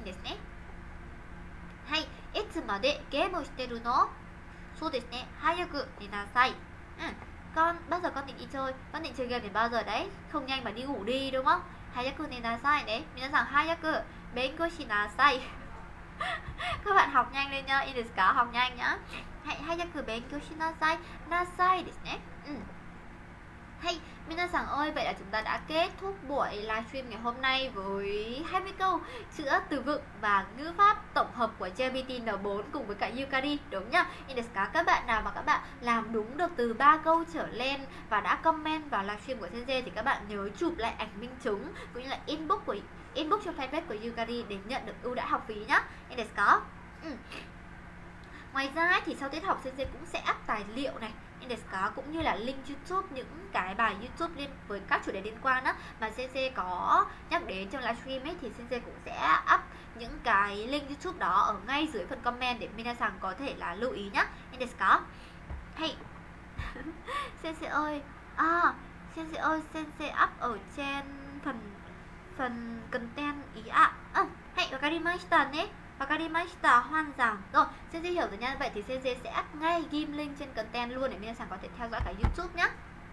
Hay, itsumade game o shiteru no? So desu ne. Hayaku nenasai. Bao giờ con định đi chơi? Con định chơi game đến bao giờ đấy? Không nhanh mà đi ngủ đi đúng không? Hayaku nenasai đấy. Minasan hayaku benko shinasai. Các bạn học nhanh lên nhá. In desu ka? Học nhanh nhá. Hayaku benko shinasai. Nasai desu ne. Hay, minasan ơi, vậy là chúng ta đã kết thúc buổi livestream ngày hôm nay với 20 câu chữa từ vựng và ngữ pháp tổng hợp của GPT N4 cùng với cả Yukari đúng nhá. Các bạn nào mà các bạn làm đúng được từ 3 câu trở lên và đã comment vào livestream của Sensei thì các bạn nhớ chụp lại ảnh minh chứng cũng như là inbox cho fanpage của Yukari để nhận được ưu đãi học phí nhá. Ngoài ra thì sau tiết học Sensei cũng sẽ up tài liệu này cũng như là link YouTube, những cái bài YouTube liên với các chủ đề liên quan á mà Sensei có nhắc đến trong livestream ấy, thì Sensei cũng sẽ up những cái link YouTube đó ở ngay dưới phần comment để minasan có thể là lưu ý nhá. Hey. Sensei ơi, Sensei up ở trên phần content ý ạ. Hey, wakarimashita ne. Wakarimashita, hoàn giảng. Rồi, Sensei hiểu rồi nha. Vậy thì Sensei sẽ up ngay ghim link trên content luôn để minasan có thể theo dõi cả YouTube nhá.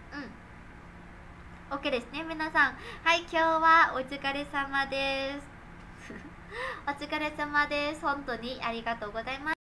OK ですね、皆さん。はい、今日はお疲れ様です。お疲れ様です。本当にありがとうございます。